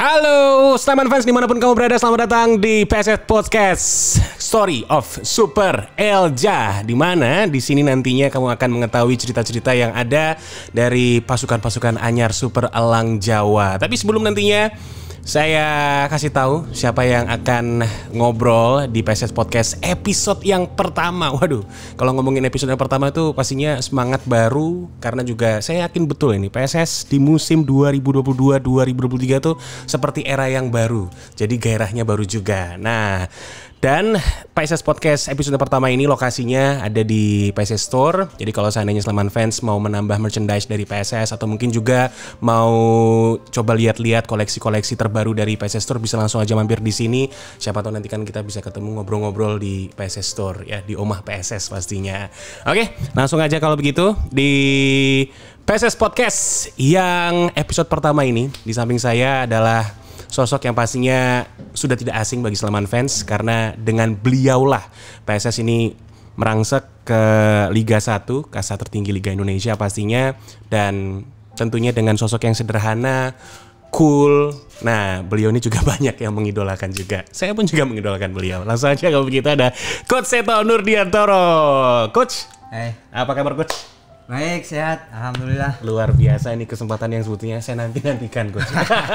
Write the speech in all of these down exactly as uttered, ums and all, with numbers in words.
Halo, Sleman fans dimanapun kamu berada, selamat datang di P S S Podcast Story of Super Elja. Di mana di sini nantinya kamu akan mengetahui cerita-cerita yang ada dari pasukan-pasukan anyar Super Elang Jawa. Tapi sebelum nantinya saya kasih tahu siapa yang akan ngobrol di P S S Podcast episode yang pertama. Waduh, kalau ngomongin episode yang pertama itu pastinya semangat baru. Karena juga saya yakin betul ini P S S di musim dua ribu dua puluh dua dua ribu dua puluh tiga tuh seperti era yang baru. Jadi gairahnya baru juga. Nah, dan P S S Podcast episode pertama ini lokasinya ada di P S S Store. Jadi kalau seandainya Sleman fans mau menambah merchandise dari P S S atau mungkin juga mau coba lihat-lihat koleksi-koleksi terbaru dari P S S Store, bisa langsung aja mampir di sini. Siapa tahu nanti kan kita bisa ketemu ngobrol-ngobrol di P S S Store ya, di Omah P S S pastinya. Oke, langsung aja kalau begitu di P S S Podcast yang episode pertama ini. Di samping saya adalah sosok yang pastinya sudah tidak asing bagi Sleman fans, karena dengan beliaulah P S S ini merangsek ke Liga satu, kasta tertinggi Liga Indonesia pastinya, dan tentunya dengan sosok yang sederhana, cool. Nah, beliau ini juga banyak yang mengidolakan juga. Saya pun juga mengidolakan beliau. Langsung aja kalau begitu ada Coach Seto Nurdiantoro. Coach, hey. Apa kabar Coach? Baik, sehat, alhamdulillah. Luar biasa, ini kesempatan yang sebetulnya saya nanti-nantikan Coach.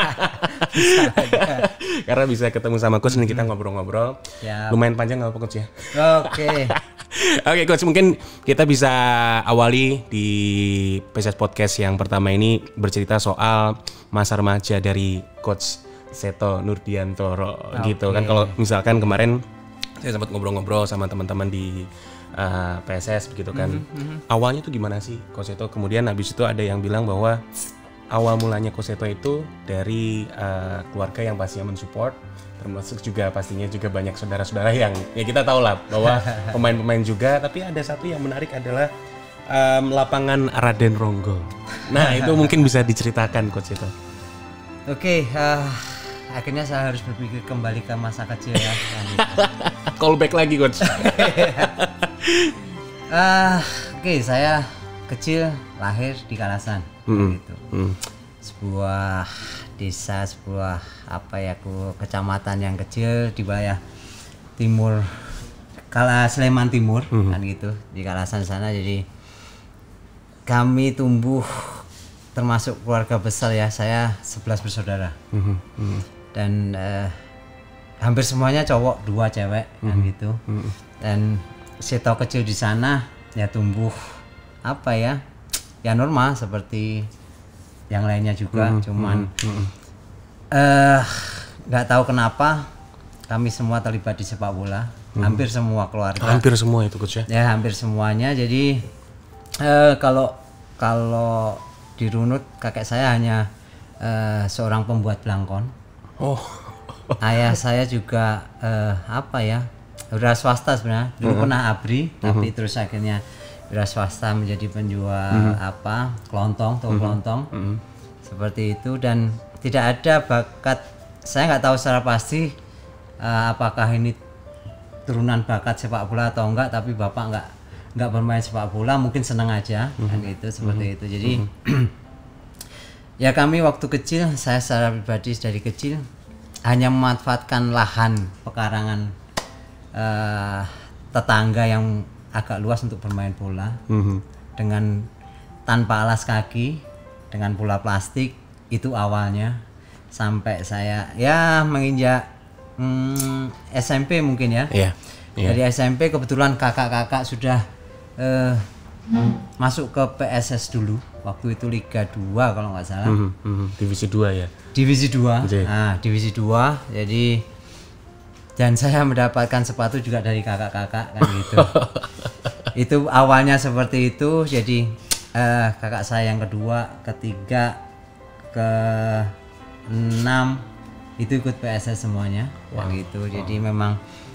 Karena bisa ketemu sama Coach, ini kita ngobrol-ngobrol. Siap. Lumayan panjang nggak apa Coach ya? Oke. Oke Coach, mungkin kita bisa awali di P S S Podcast yang pertama ini bercerita soal masa remaja dari Coach Seto Nurdiantoro. Okay. Gitu kan. Kalau misalkan kemarin saya sempat ngobrol-ngobrol sama teman-teman di Uh, P S S begitu kan. Mm-hmm. Awalnya tuh gimana sih Coach Seto? Kemudian habis itu ada yang bilang bahwa awal mulanya Coach Seto itu dari uh, keluarga yang pastinya mensupport, termasuk juga pastinya juga banyak saudara-saudara yang ya kita tahu lah bahwa pemain-pemain juga. Tapi ada satu yang menarik adalah um, lapangan Raden Ronggo. Nah itu mungkin bisa diceritakan Coach Seto. Oke, okay, uh, akhirnya saya harus berpikir kembali ke masa kecil ya. Call back lagi Coach. uh, Oke, okay, saya kecil lahir di Kalasan, mm-hmm. gitu. Mm. Sebuah desa, sebuah apa ya, ku kecamatan yang kecil di wilayah timur Kala Sleman Timur, mm-hmm. kan gitu, di Kalasan sana. Jadi kami tumbuh termasuk keluarga besar ya, saya sebelas bersaudara, mm-hmm. dan uh, hampir semuanya cowok, dua cewek, mm-hmm. kan gitu. Mm-hmm. Dan Seto kecil di sana ya tumbuh apa ya, ya normal seperti yang lainnya juga, mm-hmm. cuman eh nggak uh, tahu kenapa kami semua terlibat di sepak bola, mm-hmm. hampir semua keluarga. Hampir semua itu Coach ya? Ya hampir semuanya. Jadi uh, kalau kalau dirunut, kakek saya hanya uh, seorang pembuat belangkon. Oh. Ayah saya juga uh, apa ya, wira swasta sebenarnya. Dulu uh-huh. pernah abri, uh-huh. tapi terus akhirnya wira swasta menjadi penjual uh-huh. apa kelontong, toko uh-huh. kelontong, uh-huh. seperti itu. Dan tidak ada bakat, saya nggak tahu secara pasti uh, apakah ini turunan bakat sepak bola atau enggak. Tapi bapak nggak nggak bermain sepak bola, mungkin senang aja, uh-huh. kan gitu, seperti uh-huh. itu. Jadi uh-huh. ya kami waktu kecil, saya secara pribadi dari kecil hanya memanfaatkan lahan pekarangan uh, tetangga yang agak luas untuk bermain bola, mm-hmm. dengan tanpa alas kaki, dengan bola plastik. Itu awalnya sampai saya ya menginjak hmm, S M P mungkin ya. Yeah. Yeah. Dari S M P kebetulan kakak-kakak sudah uh, masuk ke P S S dulu. Waktu itu Liga dua kalau nggak salah. Mm-hmm, mm-hmm. Divisi dua ya? Divisi dua. Okay. Nah, Divisi dua. Jadi, dan saya mendapatkan sepatu juga dari kakak-kakak kan gitu. Itu awalnya seperti itu. Jadi, uh, kakak saya yang kedua, ketiga, ke enam itu ikut P S S semuanya. Wow. Kan gitu. Jadi wow. memang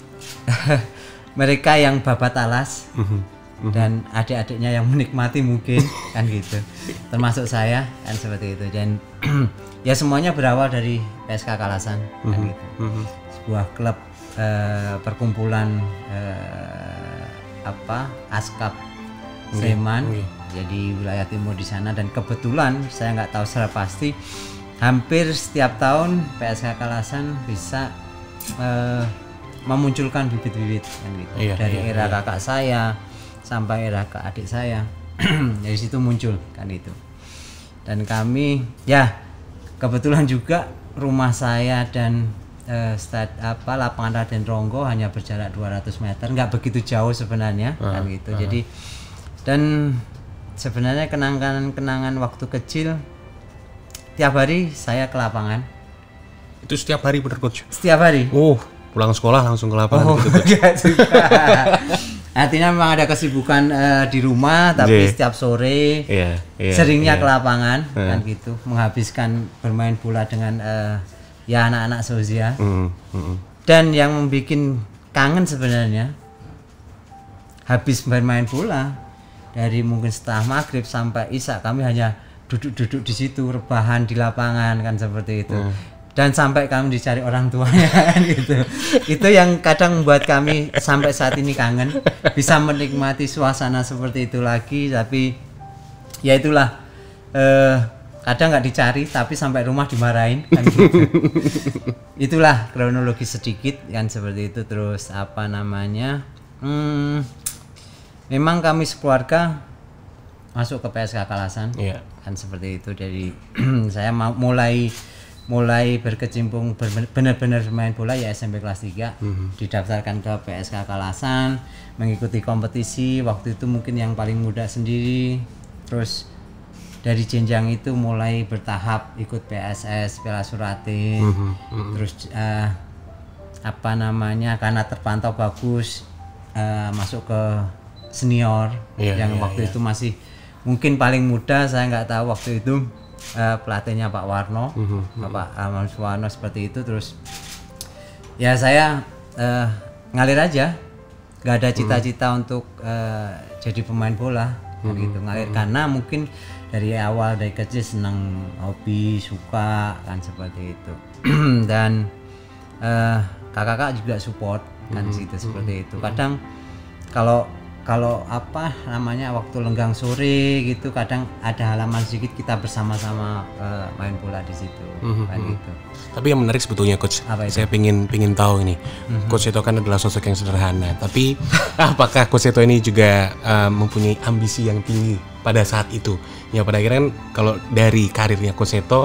mereka yang babat alas. Mm-hmm. Dan adik-adiknya yang menikmati mungkin kan gitu, termasuk saya kan seperti itu. Dan ya semuanya berawal dari P S K Kalasan, kan mm-hmm. gitu, mm-hmm. sebuah klub uh, perkumpulan uh, apa Askap Sleman, okay. Okay. Jadi wilayah timur di sana. Dan kebetulan saya nggak tahu secara pasti hampir setiap tahun P S K Kalasan bisa uh, memunculkan bibit-bibit kan gitu. Iya, dari iya, era iya. kakak saya sampai era ke adik saya. Dari situ muncul kan itu. Dan kami ya kebetulan juga rumah saya dan uh, stad, apa lapangan Raden Ronggo hanya berjarak dua ratus meter, nggak begitu jauh sebenarnya uh, kan gitu. Uh. Jadi dan sebenarnya kenangan-kenangan waktu kecil tiap hari saya ke lapangan. Itu setiap hari bener coach? Setiap hari. Oh, pulang sekolah langsung ke lapangan oh, gitu coach. Artinya memang ada kesibukan uh, di rumah, tapi yeah. setiap sore yeah, yeah, seringnya yeah. ke lapangan yeah. kan gitu, menghabiskan bermain bola dengan uh, ya anak-anak seusia. Mm, mm. Dan yang membuat kangen sebenarnya habis bermain bola dari mungkin setelah maghrib sampai isya kami hanya duduk-duduk di situ rebahan di lapangan kan seperti itu. Mm. Dan sampai kami dicari orang tuanya kan gitu. Itu yang kadang membuat kami sampai saat ini kangen, bisa menikmati suasana seperti itu lagi. Tapi ya itulah eh, kadang nggak dicari tapi sampai rumah dimarahin kan gitu. Itulah kronologi sedikit kan seperti itu. Terus apa namanya hmm, memang kami sekeluarga masuk ke P S K Kalasan yeah. kan seperti itu. Jadi saya mau mulai mulai berkecimpung benar-benar bermain bola ya S M P kelas tiga, mm-hmm. didaftarkan ke P S K Kalasan, mengikuti kompetisi. Waktu itu mungkin yang paling muda sendiri. Terus dari jenjang itu mulai bertahap ikut P S S, Piala Suratin. Mm-hmm. Mm-hmm. Terus uh, apa namanya karena terpantau bagus uh, masuk ke senior yeah, yang yeah, waktu yeah. itu masih mungkin paling muda. Saya nggak tahu waktu itu Uh, pelatihnya Pak Warno, mm-hmm. Bapak Amal Warno seperti itu. Terus ya saya uh, ngalir aja, nggak ada cita-cita mm-hmm. untuk uh, jadi pemain bola, mm-hmm. kan gitu ngalir mm-hmm. karena mungkin dari awal dari kecil senang hobi suka kan seperti itu. Dan uh, kakak-kakak juga support kan mm-hmm. situ seperti itu. Kadang kalau kalau apa namanya waktu lenggang sore gitu kadang ada halaman sedikit kita bersama-sama uh, main bola di situ mm-hmm. kan gitu. Tapi yang menarik sebetulnya coach, saya pingin pingin tahu ini, mm-hmm. Coach Seto kan adalah sosok yang sederhana, tapi apakah Coach Seto ini juga uh, mempunyai ambisi yang tinggi pada saat itu? Ya pada akhirnya kan kalau dari karirnya Coach Seto,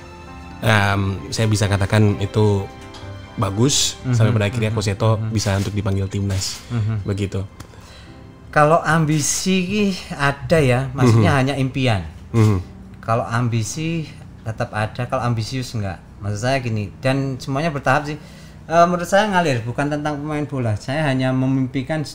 um, saya bisa katakan itu bagus mm-hmm. sampai pada akhirnya Coach Seto mm-hmm. bisa untuk dipanggil timnas, mm-hmm. begitu. Kalau ambisi ada ya, maksudnya mm-hmm. hanya impian. Mm-hmm. Kalau ambisi tetap ada, kalau ambisius enggak. Maksud saya gini, dan semuanya bertahap sih. E, menurut saya ngalir, bukan tentang pemain bola. Saya hanya memimpikan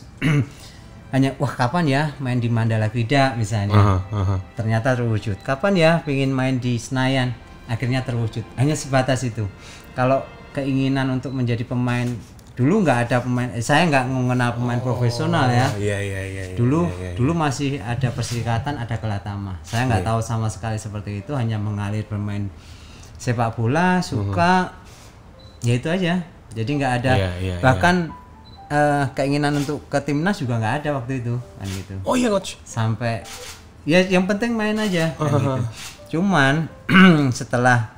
hanya wah kapan ya main di Mandala Vida misalnya. Uh-huh, uh-huh. Ternyata terwujud. Kapan ya pengen main di Senayan, akhirnya terwujud. Hanya sebatas itu. Kalau keinginan untuk menjadi pemain, dulu nggak ada pemain, saya nggak mengenal pemain oh, profesional ya. Iya, iya, iya, dulu iya, iya, iya. dulu masih ada Perserikatan, ada Kelatama. Saya nggak iya. tahu sama sekali seperti itu, hanya mengalir bermain sepak bola, suka, uh-huh. ya itu aja. Jadi nggak ada, iya, iya, bahkan iya. Uh, keinginan untuk ke timnas juga nggak ada waktu itu, kan gitu. Oh iya coach. Sampai ya yang penting main aja, kan uh-huh. gitu. Cuman setelah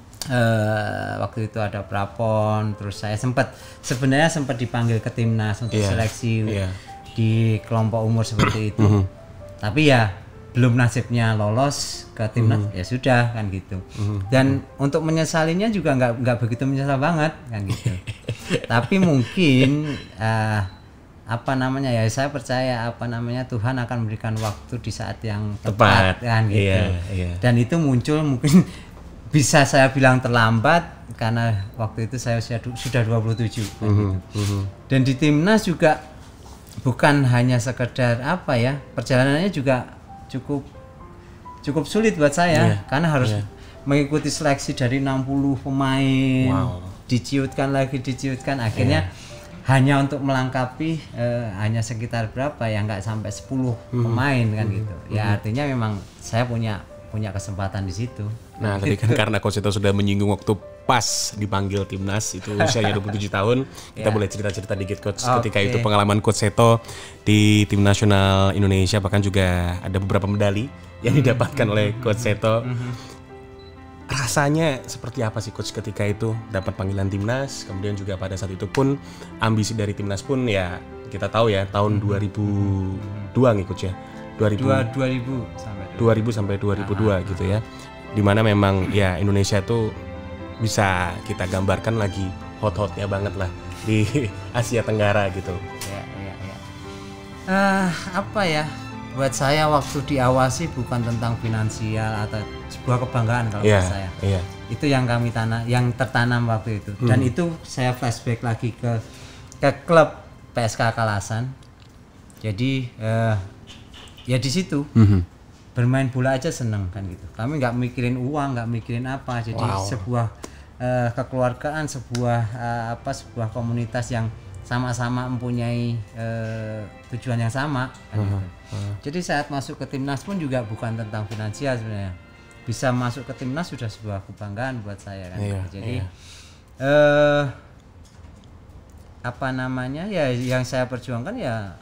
Uh, waktu itu ada prapon, terus saya sempat sebenarnya sempat dipanggil ke timnas untuk yeah, seleksi yeah. di kelompok umur seperti itu. Mm-hmm. Tapi ya belum nasibnya lolos ke timnas, mm-hmm. ya sudah kan gitu. Mm-hmm. Dan untuk menyesalinya juga nggak nggak begitu menyesal banget kan gitu. Tapi mungkin uh, apa namanya ya saya percaya apa namanya Tuhan akan memberikan waktu di saat yang tepat, tepat kan gitu. Yeah, yeah. Dan itu muncul mungkin bisa saya bilang terlambat karena waktu itu saya usia du- sudah dua puluh tujuh kan mm-hmm, gitu. Mm-hmm. Dan di timnas juga bukan hanya sekedar apa ya, perjalanannya juga cukup cukup sulit buat saya yeah, karena harus yeah. mengikuti seleksi dari enam puluh pemain, wow. diciutkan lagi diciutkan akhirnya yeah. hanya untuk melengkapi eh, hanya sekitar berapa ya nggak sampai sepuluh mm-hmm. pemain kan mm-hmm. gitu. Ya mm-hmm. artinya memang saya punya punya kesempatan di situ. Nah, tadi kan karena Coach Seto sudah menyinggung waktu pas dipanggil timnas itu usianya dua puluh tujuh tahun, kita yeah. boleh cerita-cerita dikit Coach okay. ketika itu pengalaman Coach Seto di tim nasional Indonesia, bahkan juga ada beberapa medali yang didapatkan mm-hmm. oleh Coach Seto. Mm-hmm. rasanya seperti apa sih Coach ketika itu dapat panggilan timnas, kemudian juga pada saat itu pun ambisi dari timnas pun ya kita tahu ya tahun dua ribu dua nih Coach ya. dua ribu dua ribu sampai dua ribu sampai dua ribu dua gitu ya. Dimana memang ya Indonesia tuh bisa kita gambarkan lagi hot-hotnya banget lah di Asia Tenggara gitu. Ya, ya, ya. Uh, apa ya? Buat saya waktu di awal sih bukan tentang finansial atau sebuah kebanggaan kalau yeah, buat saya. Yeah. Itu yang kami tanam, yang tertanam waktu itu. Dan hmm. itu saya flashback lagi ke ke klub P S K Kalasan. Jadi uh, ya di situ mm-hmm. bermain bola aja seneng kan gitu. Kami nggak mikirin uang, nggak mikirin apa. Jadi wow. sebuah uh, kekeluargaan, sebuah uh, apa, sebuah komunitas yang sama-sama mempunyai uh, tujuan yang sama kan uh-huh. gitu. Uh-huh. Jadi saat masuk ke timnas pun juga bukan tentang finansial sebenarnya. Bisa masuk ke timnas sudah sebuah kebanggaan buat saya kan. Yeah, gitu. Jadi yeah. uh, apa namanya ya yang saya perjuangkan ya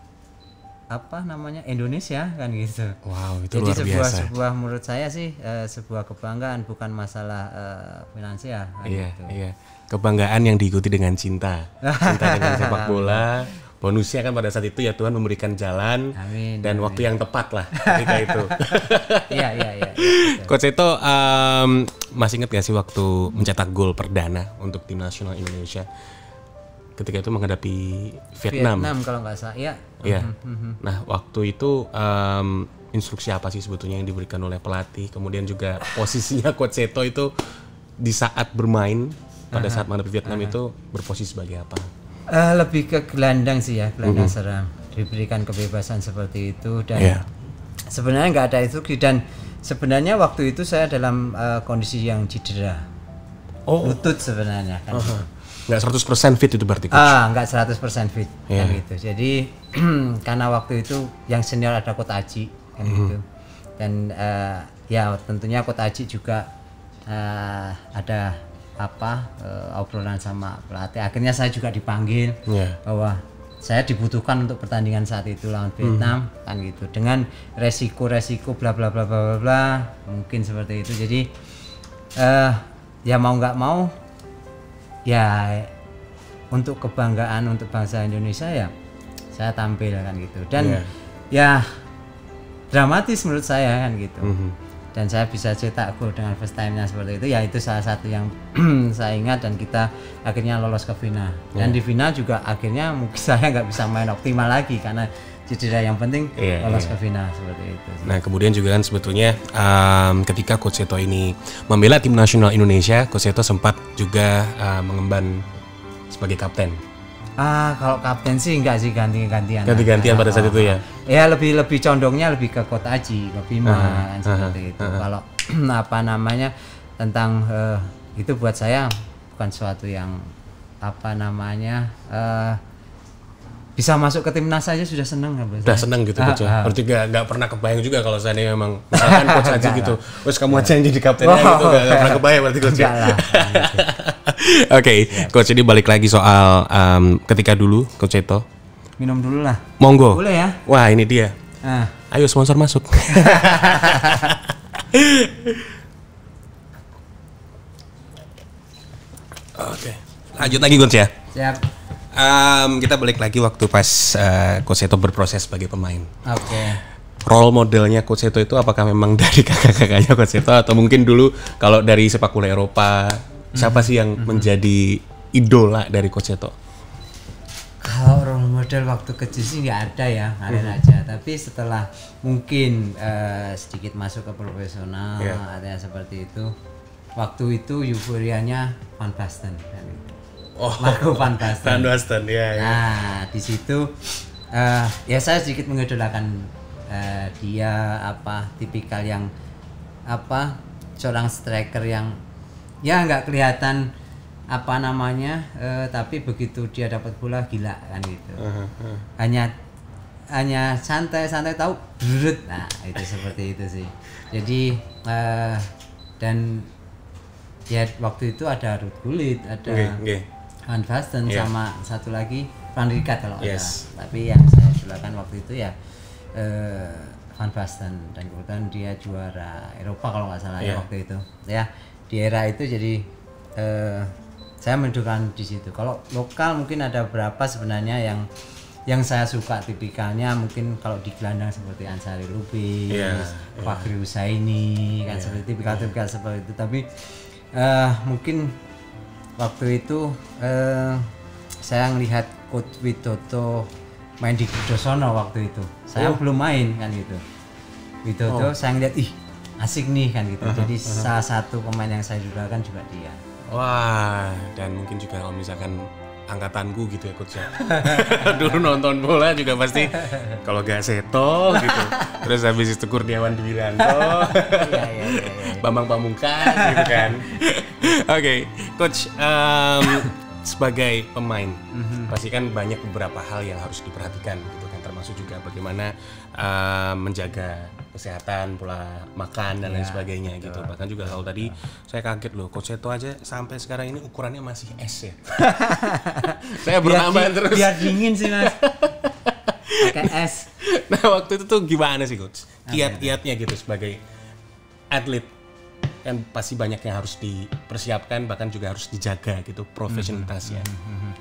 apa namanya Indonesia kan gitu. Wow, itu jadi luar sebuah biasa. sebuah menurut saya sih uh, sebuah kebanggaan bukan masalah uh, finansial kan iya, gitu. Iya. Kebanggaan yang diikuti dengan cinta. Cinta dengan sepak bola. Bonusnya kan pada saat itu ya Tuhan memberikan jalan amin, dan amin. Waktu yang tepat lah ketika itu. Iya, iya, iya. Coach Eto um, masih ingat gak sih waktu mencetak gol perdana untuk tim nasional Indonesia? Ketika itu menghadapi Vietnam. Vietnam kalau nggak salah, ya. Iya. Nah, waktu itu um, instruksi apa sih sebetulnya yang diberikan oleh pelatih? Kemudian juga posisinya Coach Eto itu di saat bermain pada saat menghadapi Vietnam uh-huh. itu berposisi sebagai apa? Uh, lebih ke gelandang sih ya, gelandang uh-huh. serang. Diberikan kebebasan seperti itu dan yeah. sebenarnya nggak ada instruksi dan sebenarnya waktu itu saya dalam uh, kondisi yang cedera. Oh. Lutut sebenarnya kan. Uh-huh. Nggak seratus persen fit itu berarti Coach? Ah, nggak seratus persen fit yeah. kan gitu. Jadi karena waktu itu yang senior ada Coach Aji kan mm-hmm. gitu. Dan uh, ya tentunya Coach Aji juga uh, ada apa uh, obrolan sama pelatih. Akhirnya saya juga dipanggil yeah. bahwa saya dibutuhkan untuk pertandingan saat itu lawan Vietnam mm-hmm. kan gitu. Dengan resiko-resiko bla bla bla bla bla bla mungkin seperti itu. Jadi uh, ya mau nggak mau ya untuk kebanggaan untuk bangsa Indonesia ya saya tampil kan gitu dan yeah. ya dramatis menurut saya kan gitu mm-hmm. dan saya bisa cetak gol dengan first time-nya seperti itu ya itu salah satu yang saya ingat dan kita akhirnya lolos ke final yeah. dan di final juga akhirnya mungkin saya nggak bisa main optimal lagi karena cedera yang penting yeah, lolos yeah. ke final seperti itu. Nah kemudian juga kan sebetulnya um, ketika Coach Eto ini membela tim nasional Indonesia, Coach Eto sempat juga uh, mengemban sebagai kapten. Ah kalau kapten sih enggak sih ganti-gantian. Ganti-gantian pada saat oh, itu ya. Ya lebih lebih condongnya lebih ke Coach Aji, ke Bima uh-huh, kan seperti uh-huh, itu. Uh-huh. Kalau apa namanya tentang uh, itu buat saya bukan suatu yang apa namanya uh, bisa masuk ke timnas saja sudah senang kan? Sudah senang gitu Coach. Ah, ah. Berarti gak, gak pernah kebayang juga kalau saya memang misalkan Coach Aji gitu, terus kamu aja yang jadi kaptennya oh, gitu, gak, gak pernah kebayang berarti Coach. Oke, okay, Coach ini balik lagi soal um, ketika dulu Coach Eto. Minum dulu lah. Monggo. Boleh ya? Wah ini dia. Ah. Ayo sponsor masuk. Oke, okay. Lanjut lagi Coach ya. Siap. Um, kita balik lagi waktu pas uh, Coach Eto berproses sebagai pemain. Oke. Okay. Role modelnya Coach Eto itu apakah memang dari kakak-kakaknya Coach Eto atau mungkin dulu kalau dari sepak bola Eropa mm-hmm. siapa sih yang mm-hmm. menjadi idola dari Coach Eto? Kalau role model waktu kecil sih nggak ada ya, ngalir mm-hmm. aja. Tapi setelah mungkin uh, sedikit masuk ke profesional, yeah. ada seperti itu. Waktu itu euforianya Van Basten kan itu. Oh, Marco Van Basten. Van Basten, ya. ya. Nah, di situ uh, ya saya sedikit mengidolakan uh, dia apa tipikal yang apa seorang striker yang ya nggak kelihatan apa namanya, uh, tapi begitu dia dapat bola gila kan gitu. Uh, uh. Hanya hanya santai-santai tahu, brut. Nah itu seperti itu sih. Jadi uh, dan ya waktu itu ada Ruud Gullit, ada okay, okay. Van Basten yeah. sama satu lagi Van Rijkaard kalau yes. ada. Tapi yang saya idolakan waktu itu ya uh, Van Basten, dan kebetulan dia juara Eropa kalau nggak salah yeah. ya waktu itu. Ya di era itu jadi uh, saya menunjukkan di situ. Kalau lokal mungkin ada berapa sebenarnya yang yang saya suka tipikalnya, mungkin kalau di gelandang seperti Ansari Lubis, yeah, yeah. Fakri Husaini kan yeah, seperti tipikal-tipikal yeah. seperti itu. Tapi uh, mungkin waktu itu uh, saya melihat Coach Widodo main di Kudosono waktu itu. Saya oh. belum main kan gitu. Widodo oh. saya ngeliat ih asik nih kan gitu. Uh-huh, Jadi uh-huh. salah satu pemain yang saya idolakan juga dia. Wah, dan mungkin juga kalau misalkan angkatanku gitu ya coach ya. Dulu nonton bola juga pasti kalau gak Seto gitu. Terus habis itu Kurniawan Dwiranto. Iya iya iya. Bambang Pamungkas gitu kan. Oke, okay. Coach um, sebagai pemain mm-hmm. pasti kan banyak beberapa hal yang harus diperhatikan gitu kan, termasuk juga bagaimana uh, menjaga kesehatan, pola makan dan ya, lain sebagainya betul, gitu. Bahkan juga kalau tadi saya kaget loh, Coach Seto aja sampai sekarang ini ukurannya masih es ya. Saya bertambah terus. Biar dingin sih mas. Pakai es. Nah waktu itu tuh gimana sih Coach? Kiat-kiatnya gitu sebagai atlet kan pasti banyak yang harus dipersiapkan, bahkan juga harus dijaga gitu profesionalitasnya. Mm-hmm.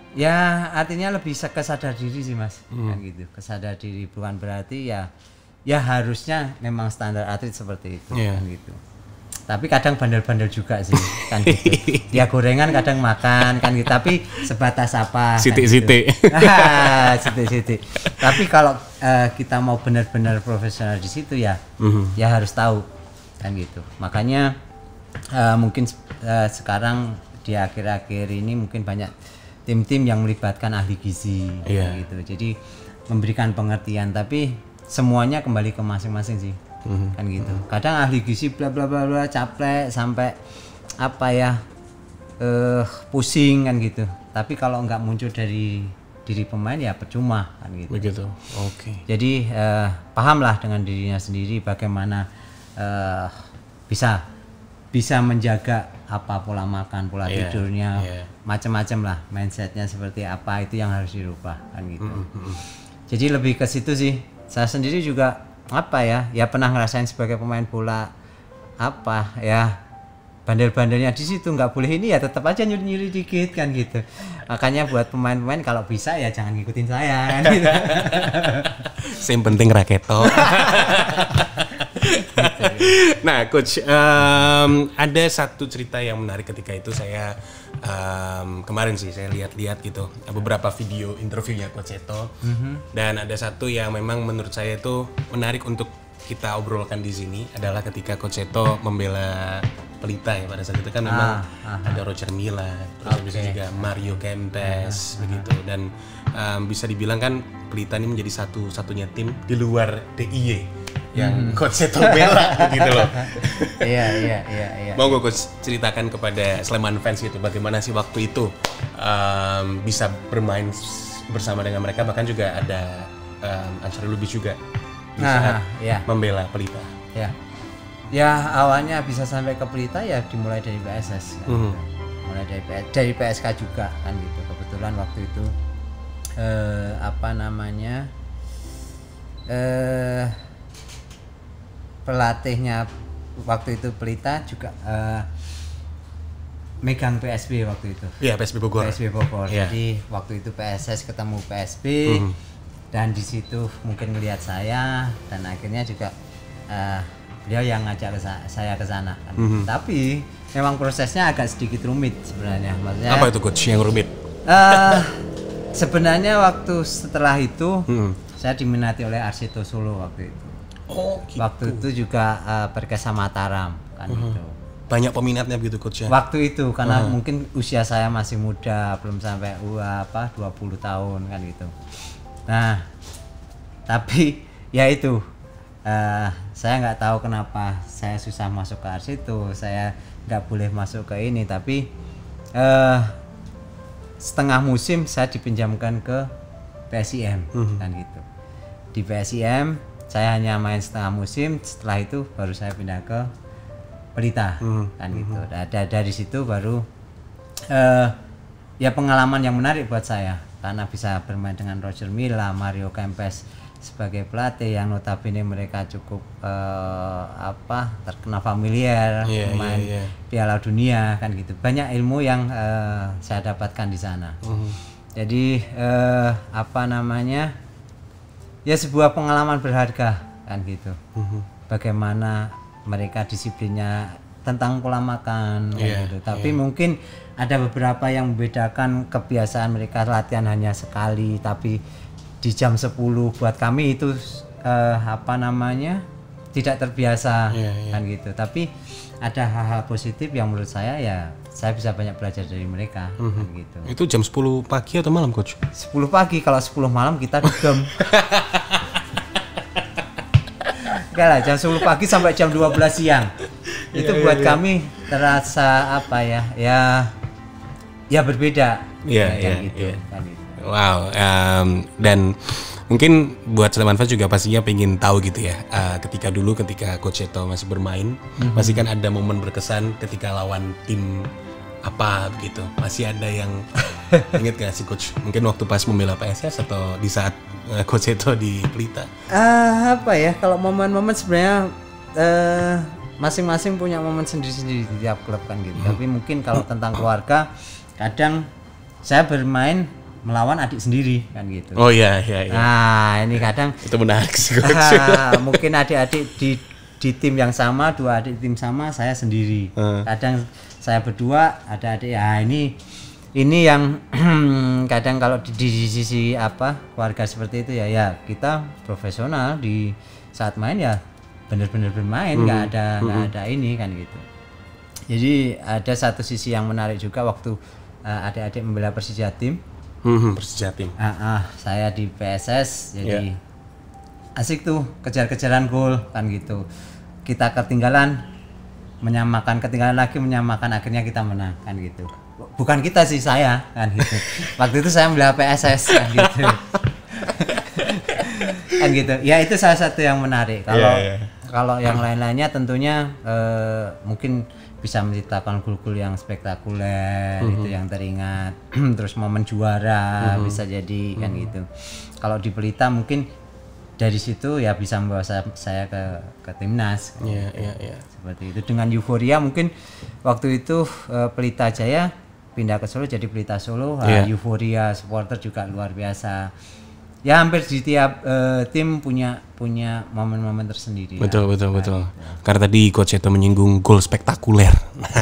Ya artinya lebih kesadar diri sih mas, mm. kan gitu. Kesadar diri bukan berarti ya ya harusnya memang standar atlet seperti itu yeah. kan gitu. Tapi kadang bandel-bandel juga sih kan gitu. Ya gorengan kadang makan kan gitu, tapi sebatas apa? Sitik-sitik. Kan gitu. Sitik-sitik. Tapi kalau uh, kita mau benar-benar profesional di situ ya, mm-hmm. ya harus tahu kan gitu. Makanya uh, mungkin uh, sekarang di akhir-akhir ini mungkin banyak tim-tim yang melibatkan ahli gizi yeah. kan gitu. Jadi memberikan pengertian, tapi semuanya kembali ke masing-masing sih, mm-hmm. kan gitu. Kadang ahli gizi bla bla bla bla caplek sampai apa ya uh, pusing kan gitu. Tapi kalau nggak muncul dari diri pemain ya percuma kan gitu. Begitu. Oke. Okay. Jadi uh, pahamlah dengan dirinya sendiri bagaimana uh, bisa bisa menjaga apa pola makan, pola yeah, tidurnya, yeah. macam-macam lah, mindsetnya seperti apa, itu yang harus dirubah kan gitu. Mm-hmm. Jadi lebih ke situ sih. Saya sendiri juga apa ya, ya pernah ngerasain sebagai pemain bola apa ya bandel-bandelnya di situ, nggak boleh ini ya tetap aja nyuri-nyuri dikit kan gitu. Makanya buat pemain-pemain kalau bisa ya jangan ngikutin saya kan gitu. Yang penting raketo. Nah coach, um, ada satu cerita yang menarik ketika itu saya um, kemarin sih saya lihat-lihat gitu beberapa video interviewnya Coach Seto, mm-hmm. dan ada satu yang memang menurut saya itu menarik untuk kita obrolkan di sini adalah ketika Coach Seto membela Pelita ya pada saat itu kan memang ah, ada Roger Milla, terus okay. bisa juga Mario Kempes ah, begitu, dan um, bisa dibilang kan Pelita ini menjadi satu-satunya tim di luar D I Y yang hmm. Coach Seto bela gitu loh. Iya iya iya iya. Mau gue Coach ceritakan kepada Sleman fans gitu bagaimana sih waktu itu um, bisa bermain bersama dengan mereka, bahkan juga ada um, Ansari Lubis juga di saat nah, iya. membela Pelita. Ya. Ya awalnya bisa sampai ke Pelita ya dimulai dari P S S kan. Mm-hmm. Mulai dari dari P S K juga kan gitu. Kebetulan waktu itu eh, apa namanya eh, pelatihnya waktu itu Pelita juga eh, megang P S B waktu itu. Iya, P S B Bogor. P S B Bogor. Yeah. Jadi waktu itu P S S ketemu P S B mm-hmm. dan di situ mungkin melihat saya dan akhirnya juga eh, beliau yang ngajak ke saya ke sana kan. Mm-hmm. Tapi memang prosesnya agak sedikit rumit sebenarnya. Maksudnya apa itu coach yang rumit? Uh, sebenarnya waktu setelah itu mm-hmm. saya diminati oleh Arsito Solo waktu itu. Oh, gitu. Waktu itu juga uh, Perkasa Mataram kan mm-hmm. gitu. Banyak peminatnya begitu coach ya. Waktu itu karena uh-huh. mungkin usia saya masih muda, belum sampai uh, apa dua puluh tahun kan gitu. Nah, tapi ya itu Uh, saya nggak tahu kenapa saya susah masuk ke Arsito, saya nggak boleh masuk ke ini, tapi uh, setengah musim saya dipinjamkan ke P S I M mm-hmm. kan gitu. Di P S I M saya hanya main setengah musim, setelah itu baru saya pindah ke Pelita mm-hmm. kan gitu. Da- dari situ baru uh, ya pengalaman yang menarik buat saya karena bisa bermain dengan Roger Milla, Mario Kempes, sebagai pelatih yang notabene mereka cukup uh, apa terkena familiar yeah, main yeah, yeah. Piala Dunia kan gitu. Banyak ilmu yang uh, saya dapatkan di sana. Mm-hmm. Jadi uh, apa namanya ya sebuah pengalaman berharga kan gitu. Mm-hmm. Bagaimana mereka disiplinnya tentang pola makan kan yeah, gitu. Tapi yeah. mungkin ada beberapa yang membedakan kebiasaan mereka latihan hanya sekali tapi di jam sepuluh buat kami itu uh, apa namanya tidak terbiasa yeah, yeah. kan gitu. Tapi ada hal-hal positif yang menurut saya ya saya bisa banyak belajar dari mereka mm-hmm. kan gitu. Itu jam sepuluh pagi atau malam coach? sepuluh pagi, kalau sepuluh malam kita dugem. Enggak lah, jam sepuluh pagi sampai jam dua belas siang. Itu yeah, buat yeah, kami yeah. terasa apa ya? Ya ya berbeda. Iya, yeah, iya, gitu, yeah. kan gitu. Wow, um, dan mungkin buat Sleman fans juga pastinya pengen tahu gitu ya, uh, ketika dulu ketika Coach Seto masih bermain, mm-hmm. pasti kan ada momen berkesan ketika lawan tim apa begitu. Masih ada yang inget gak sih Coach? Mungkin waktu pas membela P S S atau di saat uh, Coach Seto di Pelita? Uh, apa ya, kalau momen-momen sebenarnya uh, masing-masing punya momen sendiri-sendiri di tiap klub kan gitu. Mm-hmm. Tapi mungkin kalau tentang keluarga, kadang saya bermain melawan adik sendiri kan gitu. Oh iya iya iya. Nah, ini kadang itu menarik sih Coach. Ah, mungkin adik-adik di di tim yang sama, dua adik tim sama, saya sendiri. Hmm. Kadang saya berdua, ada adik ya ini ini yang kadang kalau di, di sisi apa keluarga seperti itu ya ya kita profesional di saat main ya benar-benar bermain, nggak hmm. ada nggak hmm. ada ini kan gitu. Jadi ada satu sisi yang menarik juga waktu uh, adik-adik membela Persija tim. Hmm, Persija tim. Ah, ah, saya di P S S jadi yeah. asik tuh kejar-kejaran gol kan gitu. Kita ketinggalan menyamakan, ketinggalan lagi menyamakan, akhirnya kita menang kan gitu. Bukan kita sih, saya kan gitu. Waktu itu saya membela P S S kan gitu. Kan gitu. Ya itu salah satu yang menarik. Kalau yeah, yeah. kalau yang lain-lainnya tentunya eh, mungkin bisa menciptakan gol-gol yang spektakuler, mm-hmm. itu yang teringat. Terus momen juara mm-hmm. bisa jadi mm-hmm. kan gitu. Kalau di Pelita mungkin dari situ ya bisa membawa saya, saya ke ke timnas. Iya iya iya. Seperti itu, dengan euforia mungkin waktu itu uh, Pelita Jaya pindah ke Solo jadi Pelita Solo. Yeah. Uh, euforia supporter juga luar biasa. Ya hampir di tiap uh, tim punya punya momen-momen tersendiri. Betul ya. betul betul. Nah, karena tadi Coach Seto menyinggung gol spektakuler.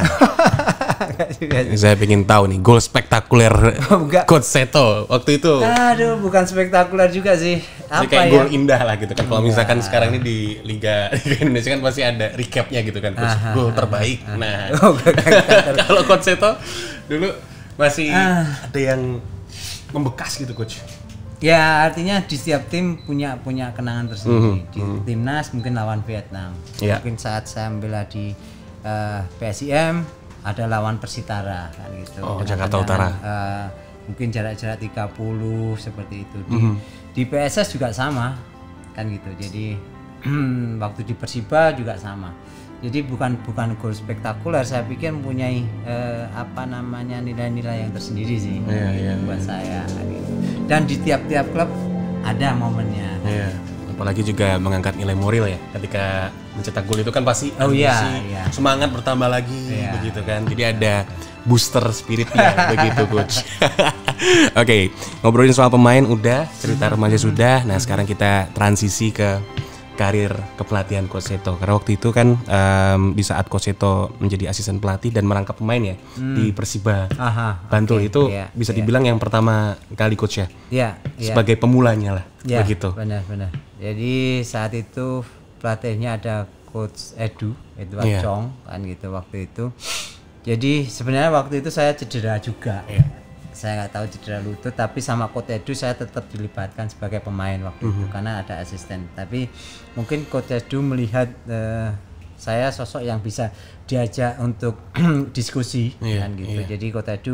Saya ingin tahu nih gol spektakuler Coach Seto waktu itu. Aduh, bukan spektakuler juga sih. Apa kayak ya? Gol indah lah gitu kan. Kalau misalkan sekarang ini di Liga, Liga Indonesia kan pasti ada recapnya gitu kan. Coach, gol terbaik. Aha. Nah, oh, kalau Coach Seto dulu masih ah. ada yang membekas gitu Coach. Ya artinya di setiap tim punya punya kenangan tersendiri. Mm-hmm. Di mm-hmm. timnas mungkin lawan Vietnam. Yeah. Mungkin saat saya membela di uh, P S I M ada lawan Persitara kan gitu. Oh, Jakarta Utara. Uh, mungkin jarak-jarak tiga puluh seperti itu. Di, mm-hmm. di P S S juga sama kan gitu. Jadi waktu di Persiba juga sama. Jadi bukan bukan gol spektakuler, saya pikir mempunyai uh, apa namanya nilai-nilai yang tersendiri sih yeah, yeah, buat yeah. saya gitu. Dan di tiap-tiap klub ada momennya. Yeah. Apalagi juga mengangkat nilai moral ya, ketika mencetak gol itu kan pasti oh, iya, iya. semangat bertambah lagi yeah. begitu kan. Jadi ada booster spiritnya begitu Coach. Oke, okay, ngobrolin soal pemain udah, cerita remaja sudah. Nah sekarang kita transisi ke karir kepelatihan Coach Seto, karena waktu itu kan um, di saat Coach Seto menjadi asisten pelatih dan merangkap pemain ya hmm. di Persiba Aha, Bantul okay. itu yeah, bisa dibilang yeah. yang pertama kali Coach ya, yeah, yeah. sebagai pemulanya lah yeah, begitu. Benar-benar. Jadi saat itu pelatihnya ada Coach Edu Edward yeah. Chong kan gitu waktu itu. Jadi sebenarnya waktu itu saya cedera juga. Yeah. Saya nggak tahu cedera lutut, tapi sama Coach Edu saya tetap dilibatkan sebagai pemain waktu mm-hmm. itu karena ada asisten. Tapi mungkin Coach Edu melihat uh, saya sosok yang bisa diajak untuk diskusi yeah, kan gitu. Yeah. Jadi Coach Edu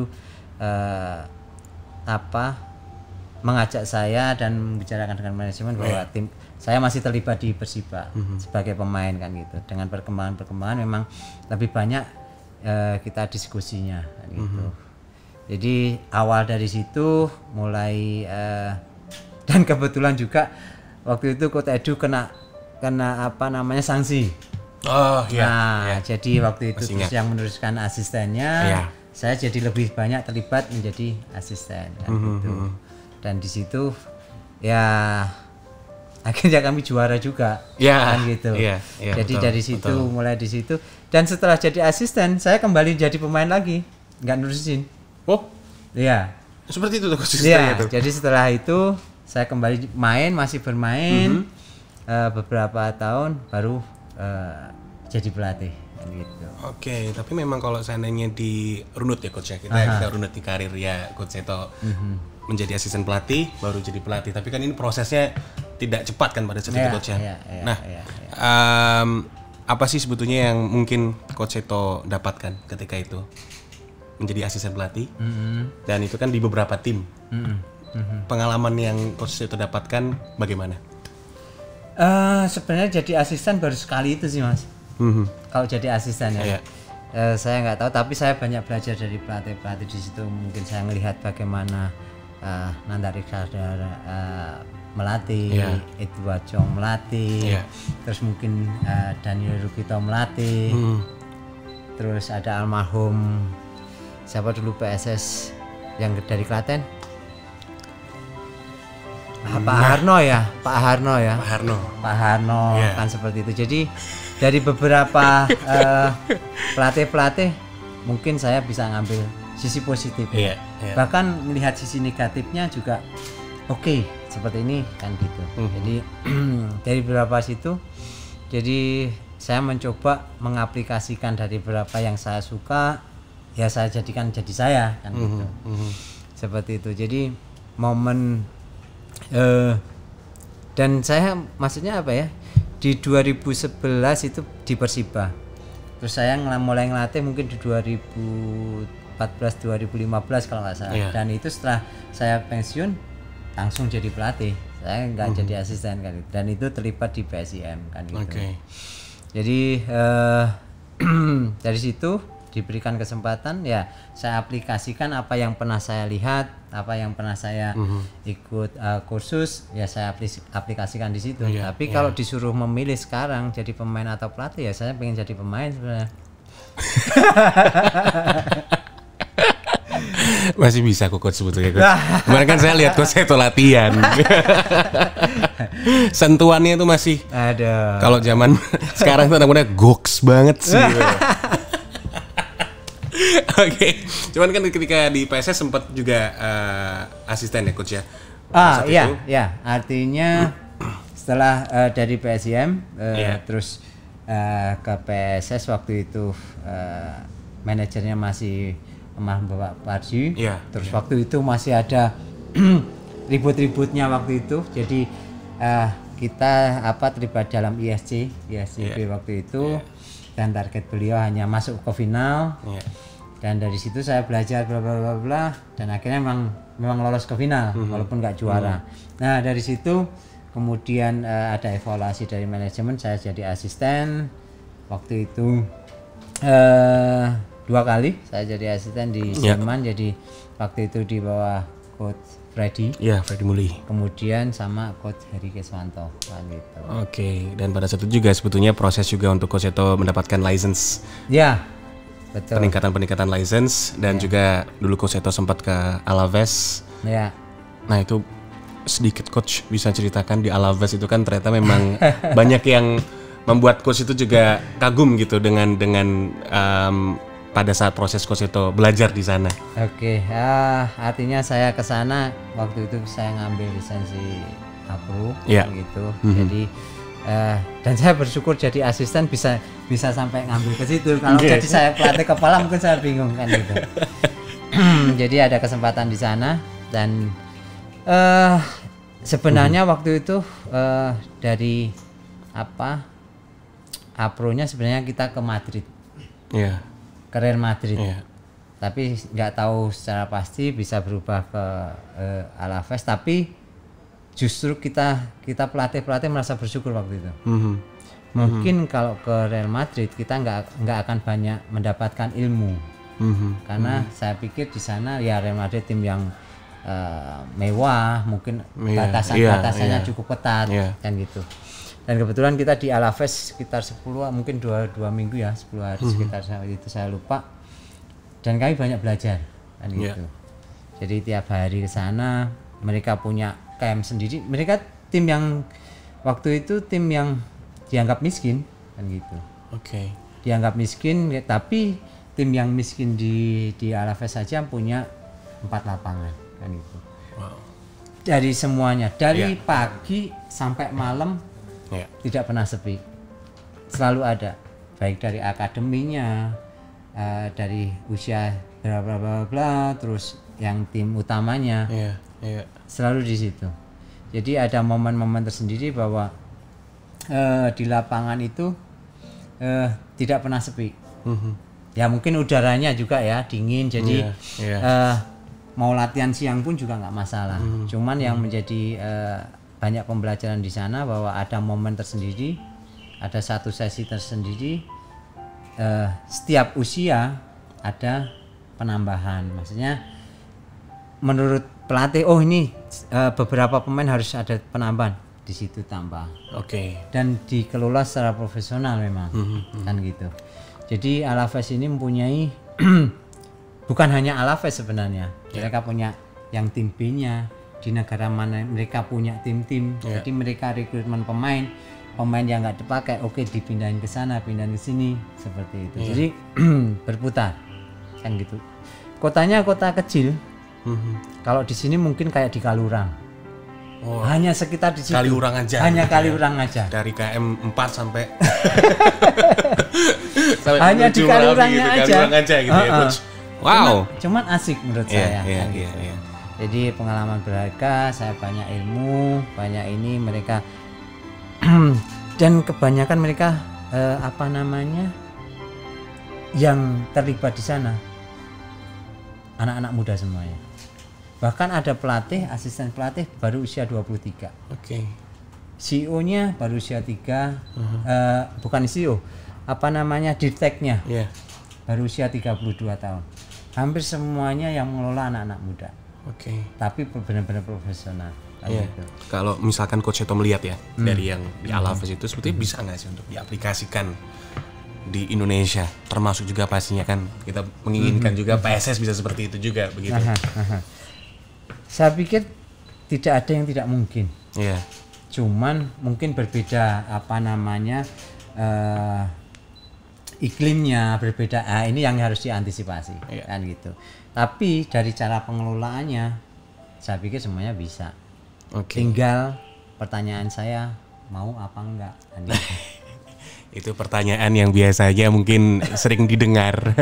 uh, apa mengajak saya dan membicarakan dengan manajemen bahwa yeah. tim saya masih terlibat di Persiba mm-hmm. sebagai pemain kan gitu. Dengan perkembangan-perkembangan memang lebih banyak uh, kita diskusinya kan gitu. Mm-hmm. Jadi awal dari situ mulai uh, dan kebetulan juga waktu itu Coach Edu kena kena apa namanya sanksi. Oh iya. Nah, iya. jadi waktu itu terus yang meneruskan asistennya, iya. saya jadi lebih banyak terlibat menjadi asisten kan mm-hmm. gitu. Dan di situ ya akhirnya kami juara juga yeah, kan gitu. Yeah, yeah, jadi betul, dari situ betul. mulai di situ dan setelah jadi asisten saya kembali jadi pemain lagi, nggak nerusin. Oh, iya. Seperti itu tuh ya, tuh. Jadi setelah itu saya kembali main, masih bermain mm-hmm. uh, beberapa tahun baru uh, jadi pelatih gitu. Oke, okay, tapi memang kalau seandainya di runut ya coach ya, kita, kita runut di karir ya coach Seto mm-hmm. menjadi asisten pelatih baru jadi pelatih, tapi kan ini prosesnya tidak cepat kan pada saat yeah, itu coach ya. Yeah, yeah, nah, yeah, yeah. Um, apa sih sebetulnya yang mungkin coach Seto dapatkan ketika itu menjadi asisten pelatih mm-hmm. dan itu kan di beberapa tim. Mm-hmm. Pengalaman yang coach Seto dapatkan bagaimana? Uh, sebenarnya jadi asisten baru sekali itu sih mas. Mm-hmm. Kalau jadi asisten ya, yeah. uh, saya nggak tahu. Tapi saya banyak belajar dari pelatih-pelatih di situ. Mungkin saya melihat bagaimana uh, Nanda Riksadara uh, melatih, yeah. Edward Chong melatih, yeah. terus mungkin uh, Daniel Rukito melatih, mm. terus ada almarhum siapa dulu P S S yang dari Klaten. Nah, Pak Harno ya, Pak Harno ya, Pak Harno, Pak Harno yeah. kan seperti itu. Jadi dari beberapa uh, pelatih-pelatih mungkin saya bisa ngambil sisi positif, yeah, yeah. bahkan melihat sisi negatifnya juga oke okay, seperti ini kan gitu. Mm-hmm. Jadi dari beberapa situ, jadi saya mencoba mengaplikasikan dari beberapa yang saya suka, ya saya jadikan jadi saya kan mm-hmm. gitu, mm-hmm. seperti itu. Jadi momen Uh, dan saya maksudnya apa ya, di dua ribu sebelas itu di Persiba, terus saya ng- mulai ngelatih mungkin di dua ribu empat belas dua ribu lima belas kalau nggak salah, yeah. dan itu setelah saya pensiun langsung jadi pelatih, saya nggak uh-huh. jadi asisten kan, dan itu terlibat di P S I M kan gitu. Okay. Jadi uh, dari situ diberikan kesempatan, ya saya aplikasikan apa yang pernah saya lihat, apa yang pernah saya mm-hmm. ikut uh, kursus, ya saya aplikasikan di situ. Yeah, Tapi yeah. kalau disuruh memilih sekarang jadi pemain atau pelatih, ya saya pengen jadi pemain sebenarnya. Masih bisa kok coach sebetulnya coach. Kemarin kan saya lihat coach itu latihan. Sentuhannya itu masih. Ada. Kalau zaman sekarang tuh namanya goks banget sih. Oke, okay. Cuman kan ketika di P S S sempat juga uh, asisten ya coach ya. Ah iya, itu. ya artinya setelah uh, dari P S I M uh, yeah. terus uh, ke P S S waktu itu uh, manajernya masih Bapak Parji. Yeah. Terus yeah. waktu itu masih ada ribut-ributnya waktu itu. Jadi uh, kita apa terlibat dalam I S C, I S C B yeah. waktu itu. Yeah. Dan target beliau hanya masuk ke final, yeah. dan dari situ saya belajar bla bla bla bla, dan akhirnya memang memang lolos ke final, mm-hmm. walaupun nggak juara. Mm-hmm. Nah dari situ kemudian uh, ada evaluasi dari manajemen, saya jadi asisten. Waktu itu uh, dua kali saya jadi asisten di Sleman, yeah. jadi waktu itu di bawah coach Freddy. Iya, yeah, Freddy Muli. Kemudian sama coach Heri Keswanto kan gitu. Oke, okay. Dan pada saat itu juga sebetulnya proses juga untuk coach Seto mendapatkan license. Ya, betul. Peningkatan-peningkatan license dan ya. juga dulu coach Seto sempat ke Alaves. Ya. Nah, itu sedikit coach bisa ceritakan di Alaves itu kan ternyata memang banyak yang membuat coach itu juga kagum gitu dengan dengan um, pada saat proses coach itu belajar di sana. Oke, uh, artinya saya ke sana waktu itu saya ngambil lisensi Apro yeah. gitu. Mm-hmm. Jadi uh, dan saya bersyukur jadi asisten bisa bisa sampai ngambil ke situ. Kalau okay. jadi saya pelatih kepala mungkin saya bingung kan gitu. Jadi ada kesempatan di sana dan uh, sebenarnya mm-hmm. waktu itu uh, dari apa Apro-nya sebenarnya kita ke Madrid. Iya. Yeah. Ke Real Madrid, yeah. tapi nggak tahu secara pasti bisa berubah ke uh, Alaves. Tapi justru kita kita pelatih pelatih merasa bersyukur waktu itu. Mm-hmm. Mungkin mm-hmm. kalau ke Real Madrid kita nggak nggak akan banyak mendapatkan ilmu, mm-hmm. karena mm-hmm. saya pikir di sana ya Real Madrid tim yang uh, mewah, mungkin yeah, batasan-batasannya yeah, cukup ketat yeah. kan gitu. Dan kebetulan kita di Alafest sekitar sepuluh mungkin dua, dua minggu ya, sepuluh hari mm-hmm. sekitar itu saya lupa. Dan kami banyak belajar kan gitu. Yeah. Jadi tiap hari ke sana, mereka punya camp sendiri. Mereka tim yang waktu itu tim yang dianggap miskin kan gitu. Oke. Okay. Dianggap miskin, ya, tapi tim yang miskin di di Alafest saja punya empat lapangan kan gitu. Wow. Dari semuanya, dari yeah. pagi sampai malam yeah. tidak pernah sepi. Selalu ada, baik dari akademinya, uh, dari usia bla bla bla bla, terus yang tim utamanya. Yeah. Yeah. Selalu di situ. Jadi ada momen-momen tersendiri bahwa uh, di lapangan itu uh, tidak pernah sepi. Mm-hmm. Ya mungkin udaranya juga ya dingin, jadi yeah, yeah. Uh, mau latihan siang pun juga nggak masalah. Mm-hmm. Cuman yang mm-hmm. menjadi uh, banyak pembelajaran di sana bahwa ada momen tersendiri, ada satu sesi tersendiri. Uh, setiap usia ada penambahan. Maksudnya menurut pelatih, oh ini uh, beberapa pemain harus ada penambahan, di situ tambah. Oke. Okay. Dan dikelola secara profesional memang, mm-hmm. kan gitu. Jadi Alafest ini mempunyai bukan hanya Alafest sebenarnya, yeah. mereka punya yang tim B-nya di negara mana mereka punya tim-tim. Yeah. Jadi mereka rekrutmen pemain, pemain yang nggak dipakai, oke okay, dipindahin ke sana, pindahin ke sini, seperti itu. Yeah. Jadi berputar, kan gitu. Kotanya kota kecil. Mm-hmm. Kalau di sini mungkin kayak di Kalurang. Oh, hanya sekitar di situ. Kaliurang aja. Hanya Kaliurang ya. aja. Dari K M empat sampai, sampai hanya di Kaliurangnya gitu. aja. Kaliurang aja gitu uh-uh. ya, Coach. Wow. Cuman, cuman asik menurut yeah, saya. Yeah, kan yeah, gitu. yeah. Jadi pengalaman berharga, saya banyak ilmu, banyak ini mereka dan kebanyakan mereka eh, apa namanya yang terlibat di sana anak-anak muda semuanya. Bahkan ada pelatih, asisten pelatih baru usia dua puluh tiga. Oke. Okay. C E O-nya baru usia tiga, uh-huh. uh, bukan C E O, apa namanya, dirteknya. Yeah. Baru usia tiga puluh dua tahun. Hampir semuanya yang mengelola anak-anak muda. Oke. Okay. Tapi benar-benar profesional. Yeah. Gitu. Kalau misalkan Coach Seto melihat ya, hmm. dari yang di Alafest itu sebetulnya hmm. bisa nggak sih untuk diaplikasikan di Indonesia, termasuk juga pastinya kan kita menginginkan hmm. juga P S S bisa seperti itu juga begitu. Aha, aha. Saya pikir tidak ada yang tidak mungkin. Yeah. Cuman mungkin berbeda apa namanya uh, iklimnya berbeda. Ah, ini yang harus diantisipasi, yeah. kan gitu. Tapi dari cara pengelolaannya, saya pikir semuanya bisa. Okay. Tinggal pertanyaan saya mau apa enggak? Itu pertanyaan yang biasanya mungkin sering didengar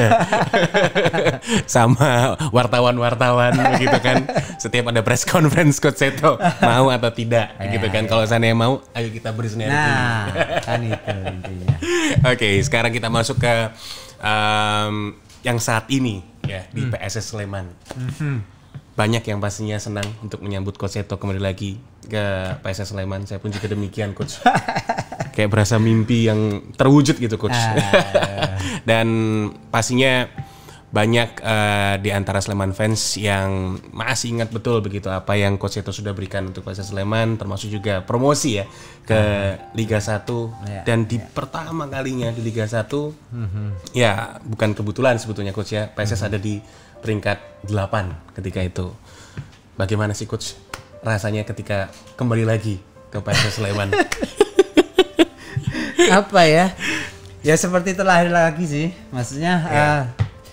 sama wartawan-wartawan gitu kan. Setiap ada press conference Coach Seto, mau atau tidak ya, gitu kan. Ya. Kalau sana mau, ayo kita beri sinergi. Nah, kan itu intinya. Oke, okay, sekarang kita masuk ke um, yang saat ini ya di hmm. P S S Sleman. Hmm. Banyak yang pastinya senang untuk menyambut Coach Seto kembali lagi ke P S S Sleman. Saya pun juga demikian, Coach. Kayak berasa mimpi yang terwujud gitu, Coach. Ah. Dan pastinya banyak uh, di antara Sleman fans yang masih ingat betul begitu apa yang Coach Seto sudah berikan untuk P S S Sleman, termasuk juga promosi ya ke uh-huh. Liga satu. Yeah, dan di yeah. pertama kalinya di Liga satu, uh-huh. ya bukan kebetulan sebetulnya, Coach ya, P S S uh-huh. ada di peringkat delapan ketika itu. Bagaimana sih, Coach, rasanya ketika kembali lagi ke P S S Sleman? Apa ya? Ya seperti terlahir lagi sih. Maksudnya yeah. uh,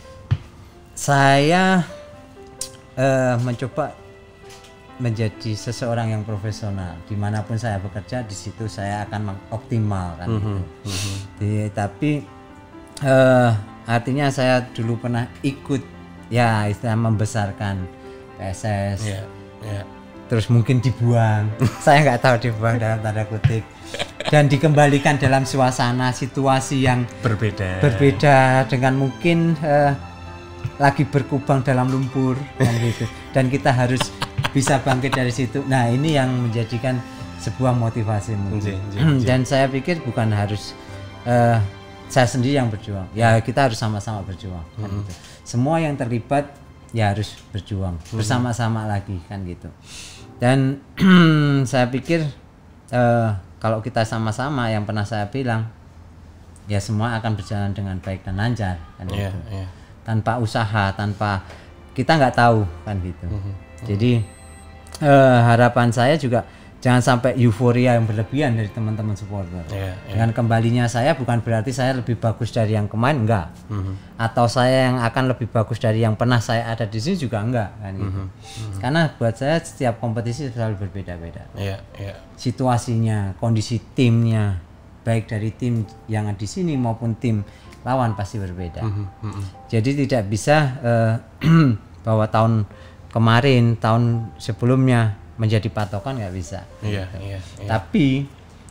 saya uh, mencoba menjadi seseorang yang profesional. Dimanapun saya bekerja, di situ saya akan optimal kan. Mm-hmm. Gitu. Mm-hmm. Di, tapi uh, artinya saya dulu pernah ikut ya istilah membesarkan P S S. Yeah. Yeah. Terus mungkin dibuang. Saya nggak tahu dibuang dalam tanda kutip. Dan dikembalikan dalam suasana situasi yang berbeda berbeda dengan mungkin uh, lagi berkubang dalam lumpur kan gitu. Dan kita harus bisa bangkit dari situ. Nah, ini yang menjadikan sebuah motivasi mungkin. J, j, j. Dan saya pikir bukan harus uh, saya sendiri yang berjuang. Ya, kita harus sama-sama berjuang kan gitu. Semua yang terlibat ya harus berjuang hmm. bersama-sama lagi kan gitu. Dan saya pikir uh, kalau kita sama-sama, yang pernah saya bilang, ya semua akan berjalan dengan baik dan lancar kan yeah, gitu. Yeah. Tanpa usaha, tanpa kita nggak tahu kan gitu. Hmm. Jadi uh, harapan saya juga jangan sampai euforia yang berlebihan dari teman-teman supporter. Yeah, yeah. Dengan kembalinya saya bukan berarti saya lebih bagus dari yang kemarin, enggak. Mm-hmm. Atau saya yang akan lebih bagus dari yang pernah saya ada di sini juga enggak kan gitu. Mm-hmm. Mm-hmm. Karena buat saya setiap kompetisi selalu berbeda-beda. Yeah, yeah. Situasinya, kondisi timnya, baik dari tim yang ada di sini maupun tim lawan pasti berbeda. Mm-hmm. Mm-hmm. Jadi tidak bisa uh, bahwa tahun kemarin, tahun sebelumnya menjadi patokan, nggak bisa. Iya, iya, iya. Tapi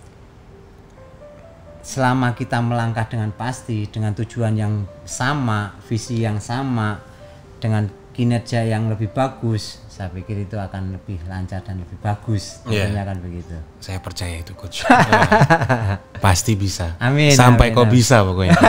selama kita melangkah dengan pasti, dengan tujuan yang sama, visi yang sama, dengan kinerja yang lebih bagus, saya pikir itu akan lebih lancar dan lebih bagus. Tentunya yeah. akan begitu. Saya percaya itu, Coach. Pasti bisa. Amin. Sampai amin, kok amin. bisa pokoknya.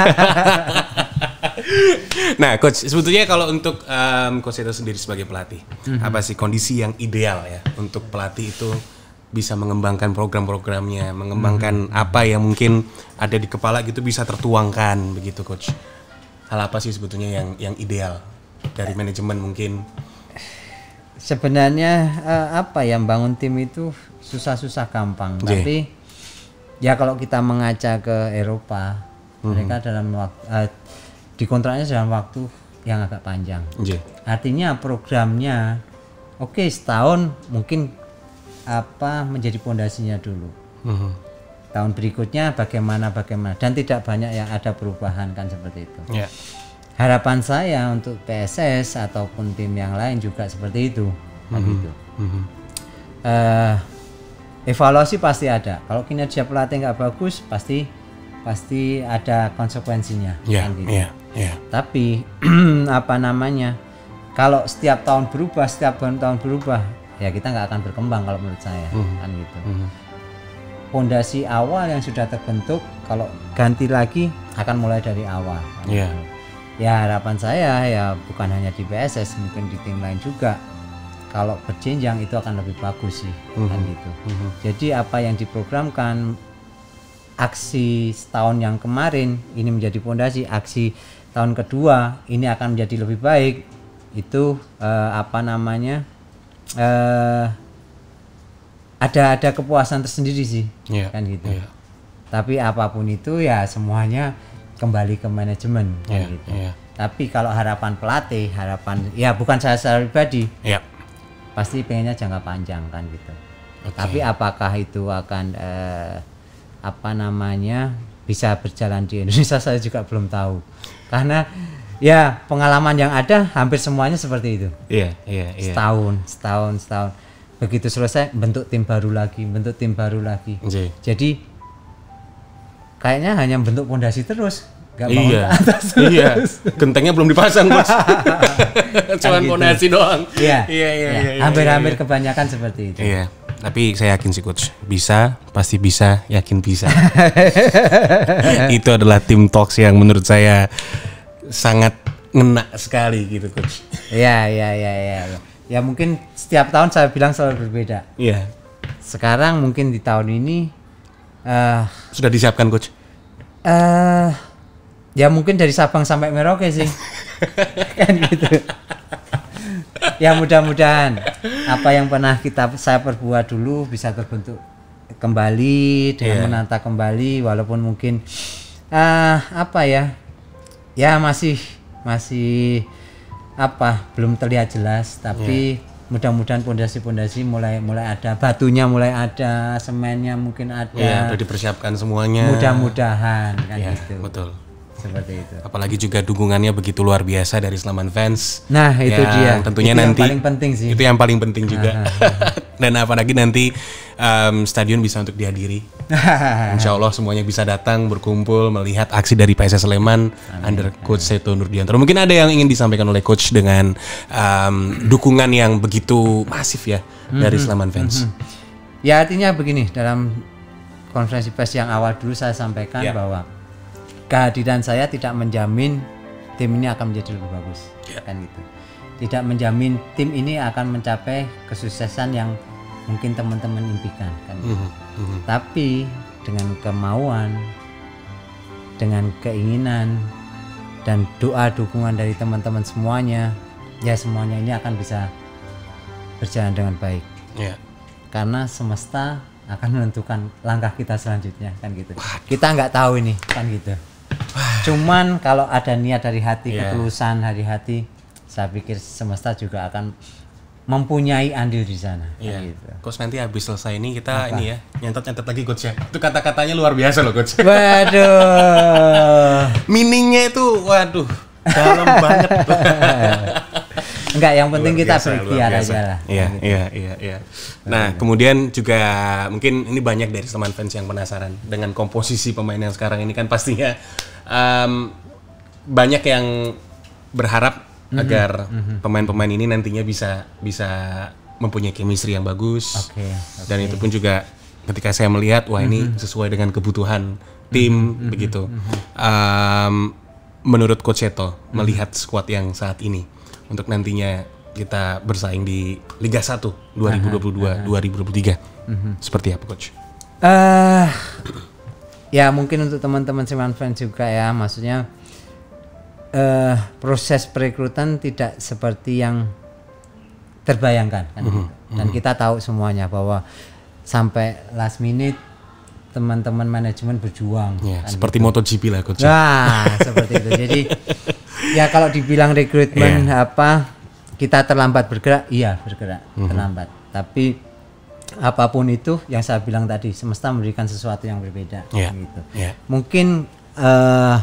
Nah, Coach, sebetulnya kalau untuk um, Coach Seto sendiri sebagai pelatih, mm-hmm. apa sih kondisi yang ideal ya untuk pelatih itu bisa mengembangkan program-programnya, mengembangkan mm-hmm. apa yang mungkin ada di kepala gitu bisa tertuangkan begitu, Coach? Hal apa sih sebetulnya yang yang ideal dari manajemen mungkin? Sebenarnya uh, apa ya, bangun tim itu susah-susah gampang, yeah. tapi ya kalau kita mengaca ke Eropa, mm-hmm. mereka dalam waktu uh, di kontraknya dalam waktu yang agak panjang. Yeah. Artinya programnya oke okay, setahun mungkin apa menjadi pondasinya dulu. Mm-hmm. Tahun berikutnya bagaimana bagaimana dan tidak banyak yang ada perubahan kan seperti itu. Yeah. Harapan saya untuk P S S ataupun tim yang lain juga seperti itu. Mm-hmm. Gitu. Mm-hmm. Uh, evaluasi pasti ada. Kalau kinerja pelatih nggak bagus pasti pasti ada konsekuensinya. Yeah. Kan gitu. Yeah. Yeah. Tapi apa namanya, kalau setiap tahun berubah, setiap tahun berubah, ya kita nggak akan berkembang kalau menurut saya, mm-hmm. kan gitu. Mm-hmm. Pondasi awal yang sudah terbentuk, kalau ganti lagi akan mulai dari awal. Kan yeah. gitu. Ya harapan saya ya bukan hanya di P S S, mungkin di tim lain juga. Kalau berjenjang itu akan lebih bagus sih, mm-hmm. kan gitu. Mm-hmm. Jadi apa yang diprogramkan, aksi setahun yang kemarin ini menjadi pondasi, aksi tahun kedua ini akan menjadi lebih baik, itu uh, apa namanya uh, ada ada kepuasan tersendiri sih, yeah, kan gitu. Yeah. Tapi apapun itu ya semuanya kembali ke manajemen, yeah, kan gitu. Yeah. Tapi kalau harapan pelatih, harapan ya bukan saya secara pribadi, yeah. pasti pengennya jangka panjang kan gitu. Okay. Tapi apakah itu akan uh, apa namanya bisa berjalan di Indonesia, saya juga belum tahu. Karena ya pengalaman yang ada hampir semuanya seperti itu. Iya, iya, iya. Setahun, setahun, setahun. Begitu selesai bentuk tim baru lagi, bentuk tim baru lagi. J. Jadi kayaknya hanya bentuk pondasi terus, nggak bangun iya. ke atas. Iya. Gentengnya belum dipasang, Bos. Cuman gitu. Pondasi doang. Iya. Iya, iya, iya. Hampir-hampir iya, iya. kebanyakan seperti itu. Iya. Tapi saya yakin sih, Coach, bisa, pasti bisa, yakin bisa. Itu adalah tim talks yang menurut saya sangat ngena sekali gitu, Coach. Iya, iya, iya, iya. Ya mungkin setiap tahun saya bilang selalu berbeda. Iya. Sekarang mungkin di tahun ini uh, sudah disiapkan, Coach? Uh, ya mungkin dari Sabang sampai Merauke sih. Kan gitu. Ya mudah-mudahan apa yang pernah kita saya perbuat dulu bisa terbentuk kembali dengan yeah. menata kembali, walaupun mungkin uh, apa ya ya masih masih apa belum terlihat jelas, tapi yeah. mudah-mudahan pondasi-pondasi mulai mulai ada, batunya mulai ada, semennya mungkin ada. Ya, udah dipersiapkan semuanya. Mudah-mudahan kan yeah, gitu. Betul. Seperti itu. Apalagi juga dukungannya begitu luar biasa dari Sleman Fans. Nah, itu dia. Tentunya itu nanti yang paling penting sih. Itu yang paling penting juga. Dan apalagi nanti um, stadion bisa untuk dihadiri. Insya Allah semuanya bisa datang, berkumpul, melihat aksi dari P S S Sleman Amin. Under Coach Seto Nurdiantoro. Mungkin ada yang ingin disampaikan oleh Coach dengan um, dukungan yang begitu masif ya mm-hmm. dari Sleman Fans. Mm-hmm. Ya artinya begini, dalam konferensi pers yang awal dulu saya sampaikan yeah. bahwa kehadiran saya tidak menjamin tim ini akan menjadi lebih bagus, yeah. kan gitu. tidak menjamin tim ini akan mencapai kesuksesan yang mungkin teman-teman impikan kan. Mm-hmm. Mm-hmm. Tapi dengan kemauan, dengan keinginan dan doa dukungan dari teman-teman semuanya, ya semuanya ini akan bisa berjalan dengan baik. Yeah. Karena semesta akan menentukan langkah kita selanjutnya kan gitu. Waduh. Kita nggak tahu ini kan gitu. Cuman kalau ada niat dari hati, yeah. ketulusan dari hati, saya pikir semesta juga akan mempunyai andil di sana. Iya. Kan gitu. Coach nanti habis selesai ini kita Apa? ini ya nyantet-nyantet lagi coach ya. Itu kata-katanya luar biasa loh coach. Waduh. Meaningnya itu waduh dalam banget. Enggak, yang penting luar kita berikhtiar aja lah. Iya, gitu. iya, iya, iya. Nah, hmm. kemudian juga mungkin ini banyak dari teman fans yang penasaran dengan komposisi pemain yang sekarang ini kan pastinya um, banyak yang berharap mm-hmm. agar mm-hmm. pemain-pemain ini nantinya bisa bisa mempunyai chemistry yang bagus. Okay, okay. Dan itu pun juga ketika saya melihat wah mm-hmm. ini sesuai dengan kebutuhan tim mm-hmm. begitu. Mm-hmm. Um, menurut Coach Seto mm-hmm. melihat skuad yang saat ini untuk nantinya kita bersaing di Liga satu dua ribu dua puluh dua dua ribu dua puluh tiga. Mm-hmm. Seperti apa coach? Uh, ya mungkin untuk teman-teman Seman fans juga ya, maksudnya uh, proses perekrutan tidak seperti yang terbayangkan kan. Mm-hmm. Dan kita tahu semuanya bahwa sampai last minute teman-teman manajemen berjuang. Ya, kan seperti gitu. MotoGP lah coach. Nah, seperti itu. Jadi ya kalau dibilang rekrutmen yeah. apa kita terlambat bergerak, iya bergerak mm-hmm. terlambat. Tapi apapun itu yang saya bilang tadi, semesta memberikan sesuatu yang berbeda. Yeah. Gitu. Yeah. Mungkin uh,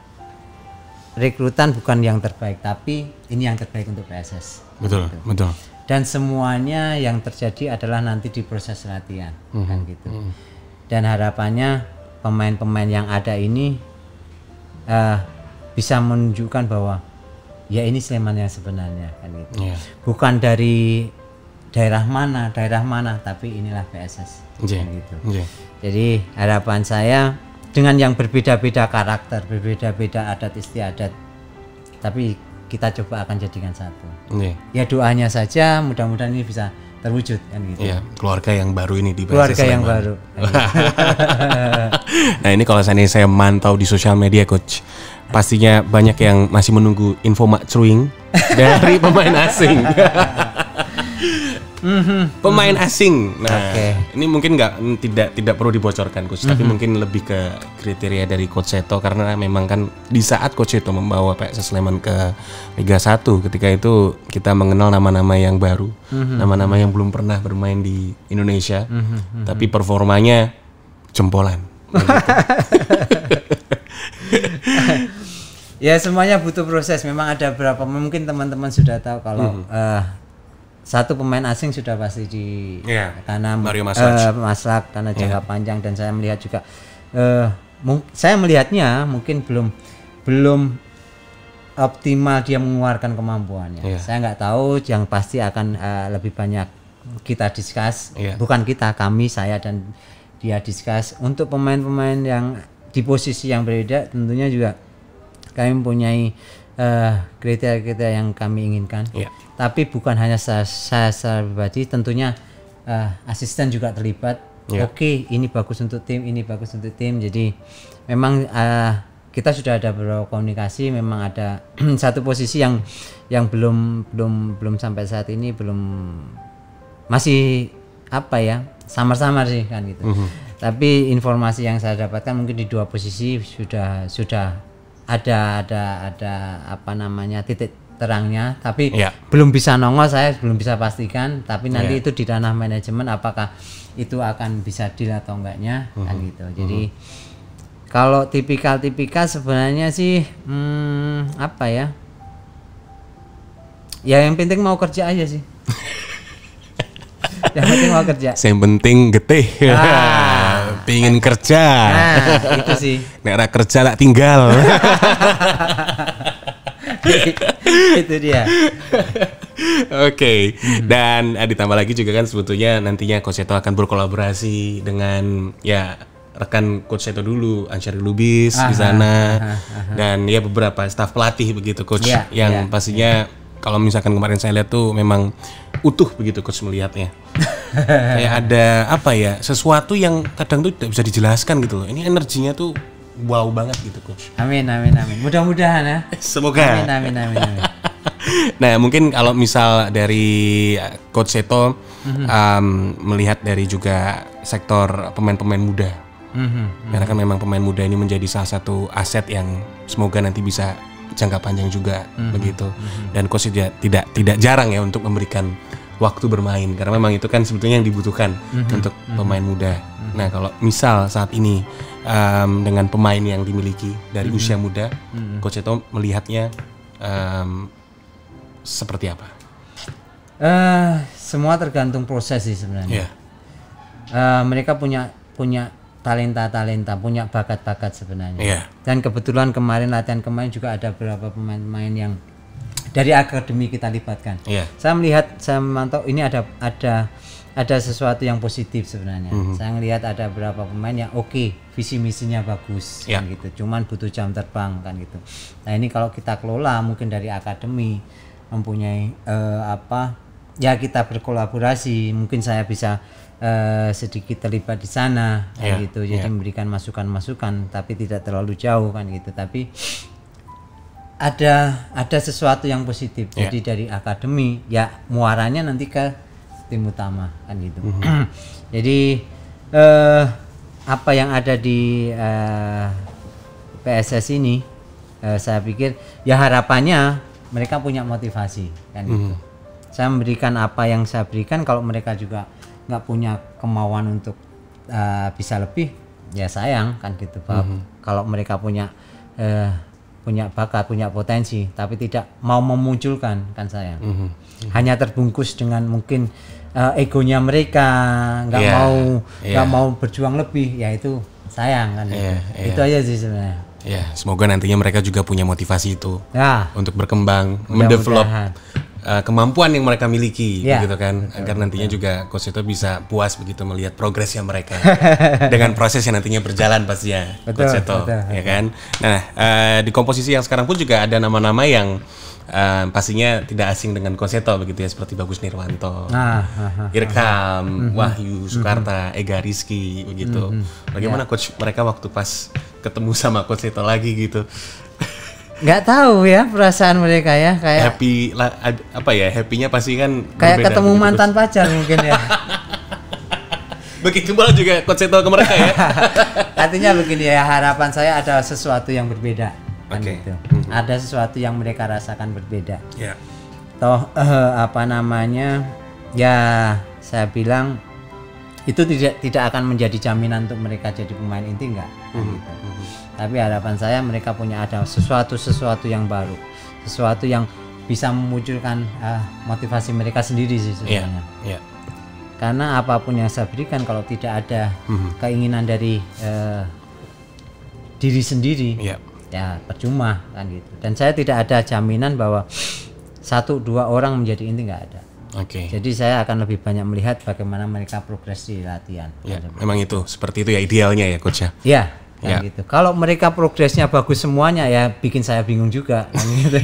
rekrutan bukan yang terbaik, tapi ini yang terbaik untuk P S S. Betul, gitu. betul. Dan semuanya yang terjadi adalah nanti di proses latihan, mm-hmm. kan gitu. Mm-hmm. Dan harapannya pemain-pemain yang ada ini uh, bisa menunjukkan bahwa ya ini Sleman yang sebenarnya kan gitu. Yeah. Bukan dari daerah mana, daerah mana, tapi inilah P S S. Yeah. Kan gitu. Yeah. Jadi harapan saya dengan yang berbeda-beda karakter, berbeda-beda adat istiadat, tapi kita coba akan jadikan satu. Yeah. Ya doanya saja mudah-mudahan ini bisa terwujud kan gitu. Iya, keluarga yang baru ini di P S S keluarga Sleman. yang baru. Nah ini kalau saya saya mantau di sosial media coach, pastinya banyak yang masih menunggu info makcruing dari pemain asing. Pemain asing. Nah, okay. ini mungkin nggak tidak tidak perlu dibocorkan coach, mm-hmm. tapi mungkin lebih ke kriteria dari Coach Seto karena memang kan di saat Coach Seto membawa P S S Sleman ke Liga satu ketika itu kita mengenal nama-nama yang baru, mm-hmm. nama-nama yang belum pernah bermain di Indonesia, mm-hmm. tapi performanya jempolan. Ya semuanya butuh proses. Memang ada beberapa mungkin teman-teman sudah tahu kalau mm-hmm. uh, satu pemain asing sudah pasti di yeah. karena Mario Maslak, uh, Maslak karena jangka yeah. panjang, dan saya melihat juga uh, mung- saya melihatnya mungkin belum belum optimal dia mengeluarkan kemampuannya. Yeah. Saya nggak tahu, yang pasti akan uh, lebih banyak kita discuss, yeah. bukan kita, kami, saya dan dia discuss untuk pemain-pemain yang di posisi yang berbeda. Tentunya juga kami mempunyai uh, kriteria-kriteria yang kami inginkan. Yeah. Tapi bukan hanya saya, saya secara pribadi, tentunya uh, asisten juga terlibat. Yeah. Oke, okay, ini bagus untuk tim, ini bagus untuk tim. Jadi memang uh, kita sudah ada beberapa komunikasi. Memang ada satu posisi yang yang belum belum belum sampai saat ini belum, masih apa ya, samar-samar sih kan gitu. Mm-hmm. Tapi informasi yang saya dapatkan mungkin di dua posisi sudah sudah ada ada ada apa namanya titik terangnya, tapi yeah. belum bisa nongol, saya belum bisa pastikan. Tapi nanti yeah. itu di ranah manajemen apakah itu akan bisa deal atau enggaknya, mm-hmm. kan gitu. Jadi mm-hmm. kalau tipikal-tipikal sebenarnya sih hmm, apa ya? Ya yang penting mau kerja aja sih. Yang penting mau kerja. Yang penting getih. Ah. Pingin kerja. Nah, itu sih. Nek ra kerja lah tinggal. Itu dia. Oke, okay. hmm. dan eh, ditambah lagi juga kan sebetulnya nantinya Coach Seto akan berkolaborasi dengan ya rekan Coach Seto dulu, Ansyari Lubis aha, di sana, aha, aha. dan ya beberapa staf pelatih begitu Coach, yeah, yang yeah, pastinya yeah. kalau misalkan kemarin saya lihat tuh memang utuh begitu coach melihatnya. Kayak ada apa ya, sesuatu yang kadang tuh tidak bisa dijelaskan gitu loh. Ini energinya tuh wow banget gitu coach. Amin amin amin. Mudah-mudahan ya. Semoga. Amin amin amin. amin. Nah mungkin kalau misal dari Coach Seto mm-hmm. um, melihat dari juga sektor pemain-pemain muda, mm-hmm. karena kan memang pemain muda ini menjadi salah satu aset yang semoga nanti bisa jangka panjang juga mm-hmm. begitu. Mm-hmm. Dan Coach tidak tidak tidak jarang ya untuk memberikan waktu bermain karena memang itu kan sebetulnya yang dibutuhkan mm-hmm. untuk mm-hmm. pemain muda. Mm-hmm. Nah kalau misal saat ini um, dengan pemain yang dimiliki dari mm-hmm. usia muda, mm-hmm. Coach Seto melihatnya um, seperti apa? Uh, semua tergantung proses sih sebenarnya. Yeah. Uh, mereka punya punya talenta-talenta, punya bakat-bakat sebenarnya. Yeah. Dan kebetulan kemarin latihan kemarin juga ada beberapa pemain-pemain yang dari akademi kita libatkan. Yeah. Saya melihat, saya memantau ini ada ada ada sesuatu yang positif sebenarnya. Mm-hmm. Saya melihat ada beberapa pemain yang oke, okay, visi misinya bagus, yeah. kan gitu. Cuman butuh jam terbang kan gitu. Nah ini kalau kita kelola mungkin dari akademi mempunyai uh, apa ya kita berkolaborasi, mungkin saya bisa uh, sedikit terlibat di sana kan yeah, gitu, jadi yeah. memberikan masukan-masukan tapi tidak terlalu jauh kan gitu, tapi ada ada sesuatu yang positif. Yeah. Jadi dari akademi ya muaranya nanti ke tim utama kan gitu. Mm-hmm. Jadi uh, apa yang ada di uh, P S S ini uh, saya pikir ya harapannya mereka punya motivasi kan gitu. Mm. Saya memberikan apa yang saya berikan, kalau mereka juga nggak punya kemauan untuk uh, bisa lebih, ya sayang kan gitu. Mm-hmm. Kalau mereka punya uh, punya bakat, punya potensi, tapi tidak mau memunculkan kan sayang. Mm-hmm. Mm-hmm. Hanya terbungkus dengan mungkin uh, egonya mereka, nggak yeah. mau nggak yeah. mau berjuang lebih, ya itu sayang kan. Yeah, gitu. Yeah. Itu aja sih sebenarnya. Ya, semoga nantinya mereka juga punya motivasi itu ya. Untuk berkembang, mendevelop uh, kemampuan yang mereka miliki, ya. Begitu kan, betul, agar nantinya betul. Juga Coach Seto bisa puas begitu melihat progresnya mereka dengan proses yang nantinya berjalan pastinya, Coach Seto, ya kan. Nah, uh, di komposisi yang sekarang pun juga ada nama-nama yang uh, pastinya tidak asing dengan Coach Seto begitu ya, seperti Bagus Nirwanto, ah, ah, ah, Irkam, ah, Wahyu Sukarta, ah, Ega Rizky begitu. Ah, Bagaimana ya. Coach mereka waktu pas ketemu sama Coach Seto lagi gitu? Nggak tahu ya perasaan mereka ya, kayak happy la, apa ya, happynya pasti kan kayak ketemu begitu, mantan Coach. Pacar mungkin ya. Begitu pula juga Coach Seto ke mereka ya. Artinya begini ya, harapan saya ada sesuatu yang berbeda kan okay. gitu. Mm-hmm. Ada sesuatu yang mereka rasakan berbeda. Yeah. Toh uh, apa namanya ya, saya bilang itu tidak tidak akan menjadi jaminan untuk mereka jadi pemain inti, enggak mm-hmm. gitu. Mm-hmm. Tapi harapan saya mereka punya ada sesuatu sesuatu yang baru, sesuatu yang bisa memunculkan uh, motivasi mereka sendiri sih sebenarnya. Yeah. Yeah. Karena apapun yang saya berikan kalau tidak ada mm-hmm. keinginan dari uh, diri sendiri, yeah. ya percuma kan gitu. Dan saya tidak ada jaminan bahwa satu dua orang menjadi inti, nggak ada. Oke. Okay. Jadi saya akan lebih banyak melihat bagaimana mereka progres di latihan. Ya, memang itu seperti itu ya idealnya ya Coach ya. Iya, ya. Gitu. Kalau mereka progresnya bagus semuanya ya bikin saya bingung juga. Gitu.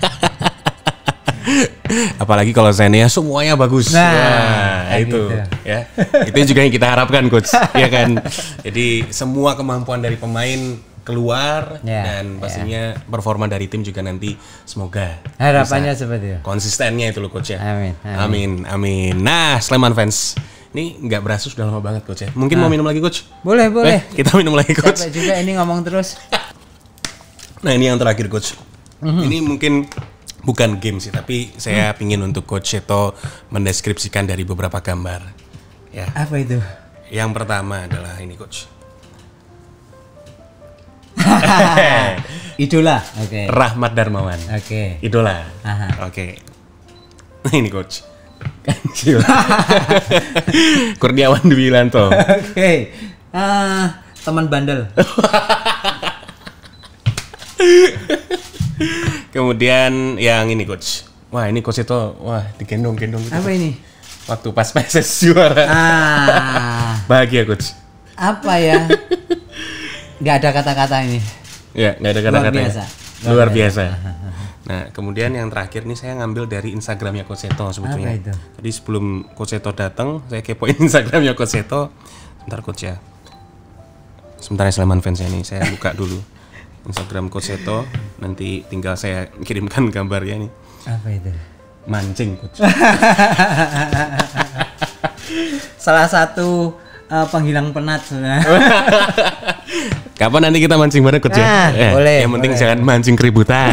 Apalagi kalau saya semuanya bagus. Nah, nah itu gitu. Ya. Itu juga yang kita harapkan Coach, ya kan. Jadi semua kemampuan dari pemain keluar ya, dan pastinya ya. Performa dari tim juga nanti semoga harapannya seperti itu. Konsistennya itu loh Coach ya. Amin. Amin. Amin. Amin. Nah, Sleman Fans, ini nggak berasa sudah lama banget Coach ya. Mungkin nah. mau minum lagi Coach? Boleh, boleh. Eh, kita minum lagi Coach. Capek juga ini ngomong terus. Nah, ini yang terakhir Coach. Mm-hmm. Ini mungkin bukan game sih, tapi saya hmm. pingin untuk Coach Seto mendeskripsikan dari beberapa gambar. Ya. Apa itu? Yang pertama adalah ini Coach. Idola, oke. Okay. Rahmat Darmawan, oke. Okay. Idola, oke. Okay. Ini Coach. Kancil. Kurniawan Dwi Wilanto. Oke. Okay. Uh, teman bandel. Kemudian yang ini Coach. Wah ini Coach itu wah digendong-gendong gitu. Apa ini? Waktu pas P S S juara. Ah. Bahagia Coach. Apa ya? Gak ada kata-kata ini. Ya, gak ada kata-kata. Luar biasa. Luar, Luar biasa. biasa. Nah, kemudian yang terakhir nih saya ngambil dari Instagramnya Coach Seto sebetulnya. Apa itu? Jadi sebelum Coach Seto datang, saya kepoin Instagramnya Coach Seto. Sebentar Coach ya. Sebentar ya Sleman fans ini, saya buka dulu Instagram Coach Seto. Nanti tinggal saya kirimkan gambarnya nih. Apa itu? Mancing Coach. Salah satu uh, penghilang penat sebenarnya. Kapan nanti kita mancing bareng Coach ya? Ah, eh, boleh, yang penting boleh. jangan mancing keributan.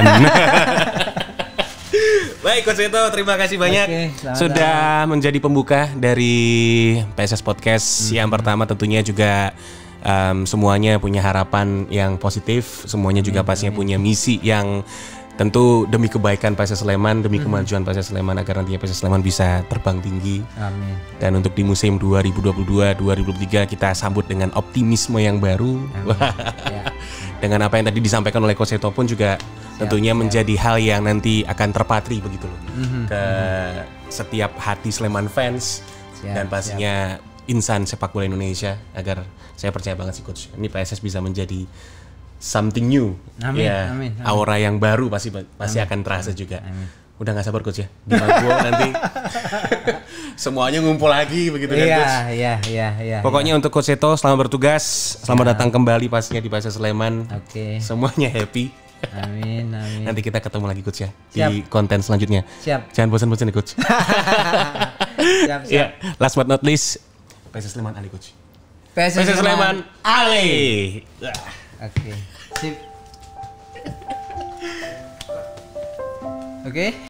Baik Coach Seto, terima kasih banyak Oke, sama-sama. sudah menjadi pembuka dari P S S Podcast. Hmm. Yang pertama tentunya juga um, semuanya punya harapan yang positif, semuanya juga Hmm, pastinya punya misi yang tentu demi kebaikan P S S Sleman, demi kemajuan P S S Sleman agar nantinya P S S Sleman bisa terbang tinggi. Amin. Dan untuk di musim dua ribu dua puluh dua dua ribu dua puluh tiga kita sambut dengan optimisme yang baru. Ya. Dengan apa yang tadi disampaikan oleh Coach Seto pun juga tentunya siap. menjadi hal yang nanti akan terpatri begitu loh Mhm, ke setiap hati Sleman fans Siap, dan pastinya insan sepak bola Indonesia, agar saya percaya banget sih Coach, ini P S S bisa menjadi something new. Amin, Ya, amin, amin. aura yang baru pasti pasti akan terasa juga. Amin. Udah gak sabar Coach ya, di Mago nanti semuanya ngumpul lagi begitu kan Iya, Coach. iya, iya, iya. Pokoknya untuk Coach Seto selamat bertugas, selamat datang kembali pastinya di P S S Sleman. Oke. Semuanya happy. Amin, amin. Nanti kita ketemu lagi Coach ya Siap. di konten selanjutnya. Siap. Jangan bosan-bosan ya Coach. Siap, siap. Ya, last but not least, P S S Sleman Ali Coach. P S P S S Sleman Ali. Oke. Sip. Oke.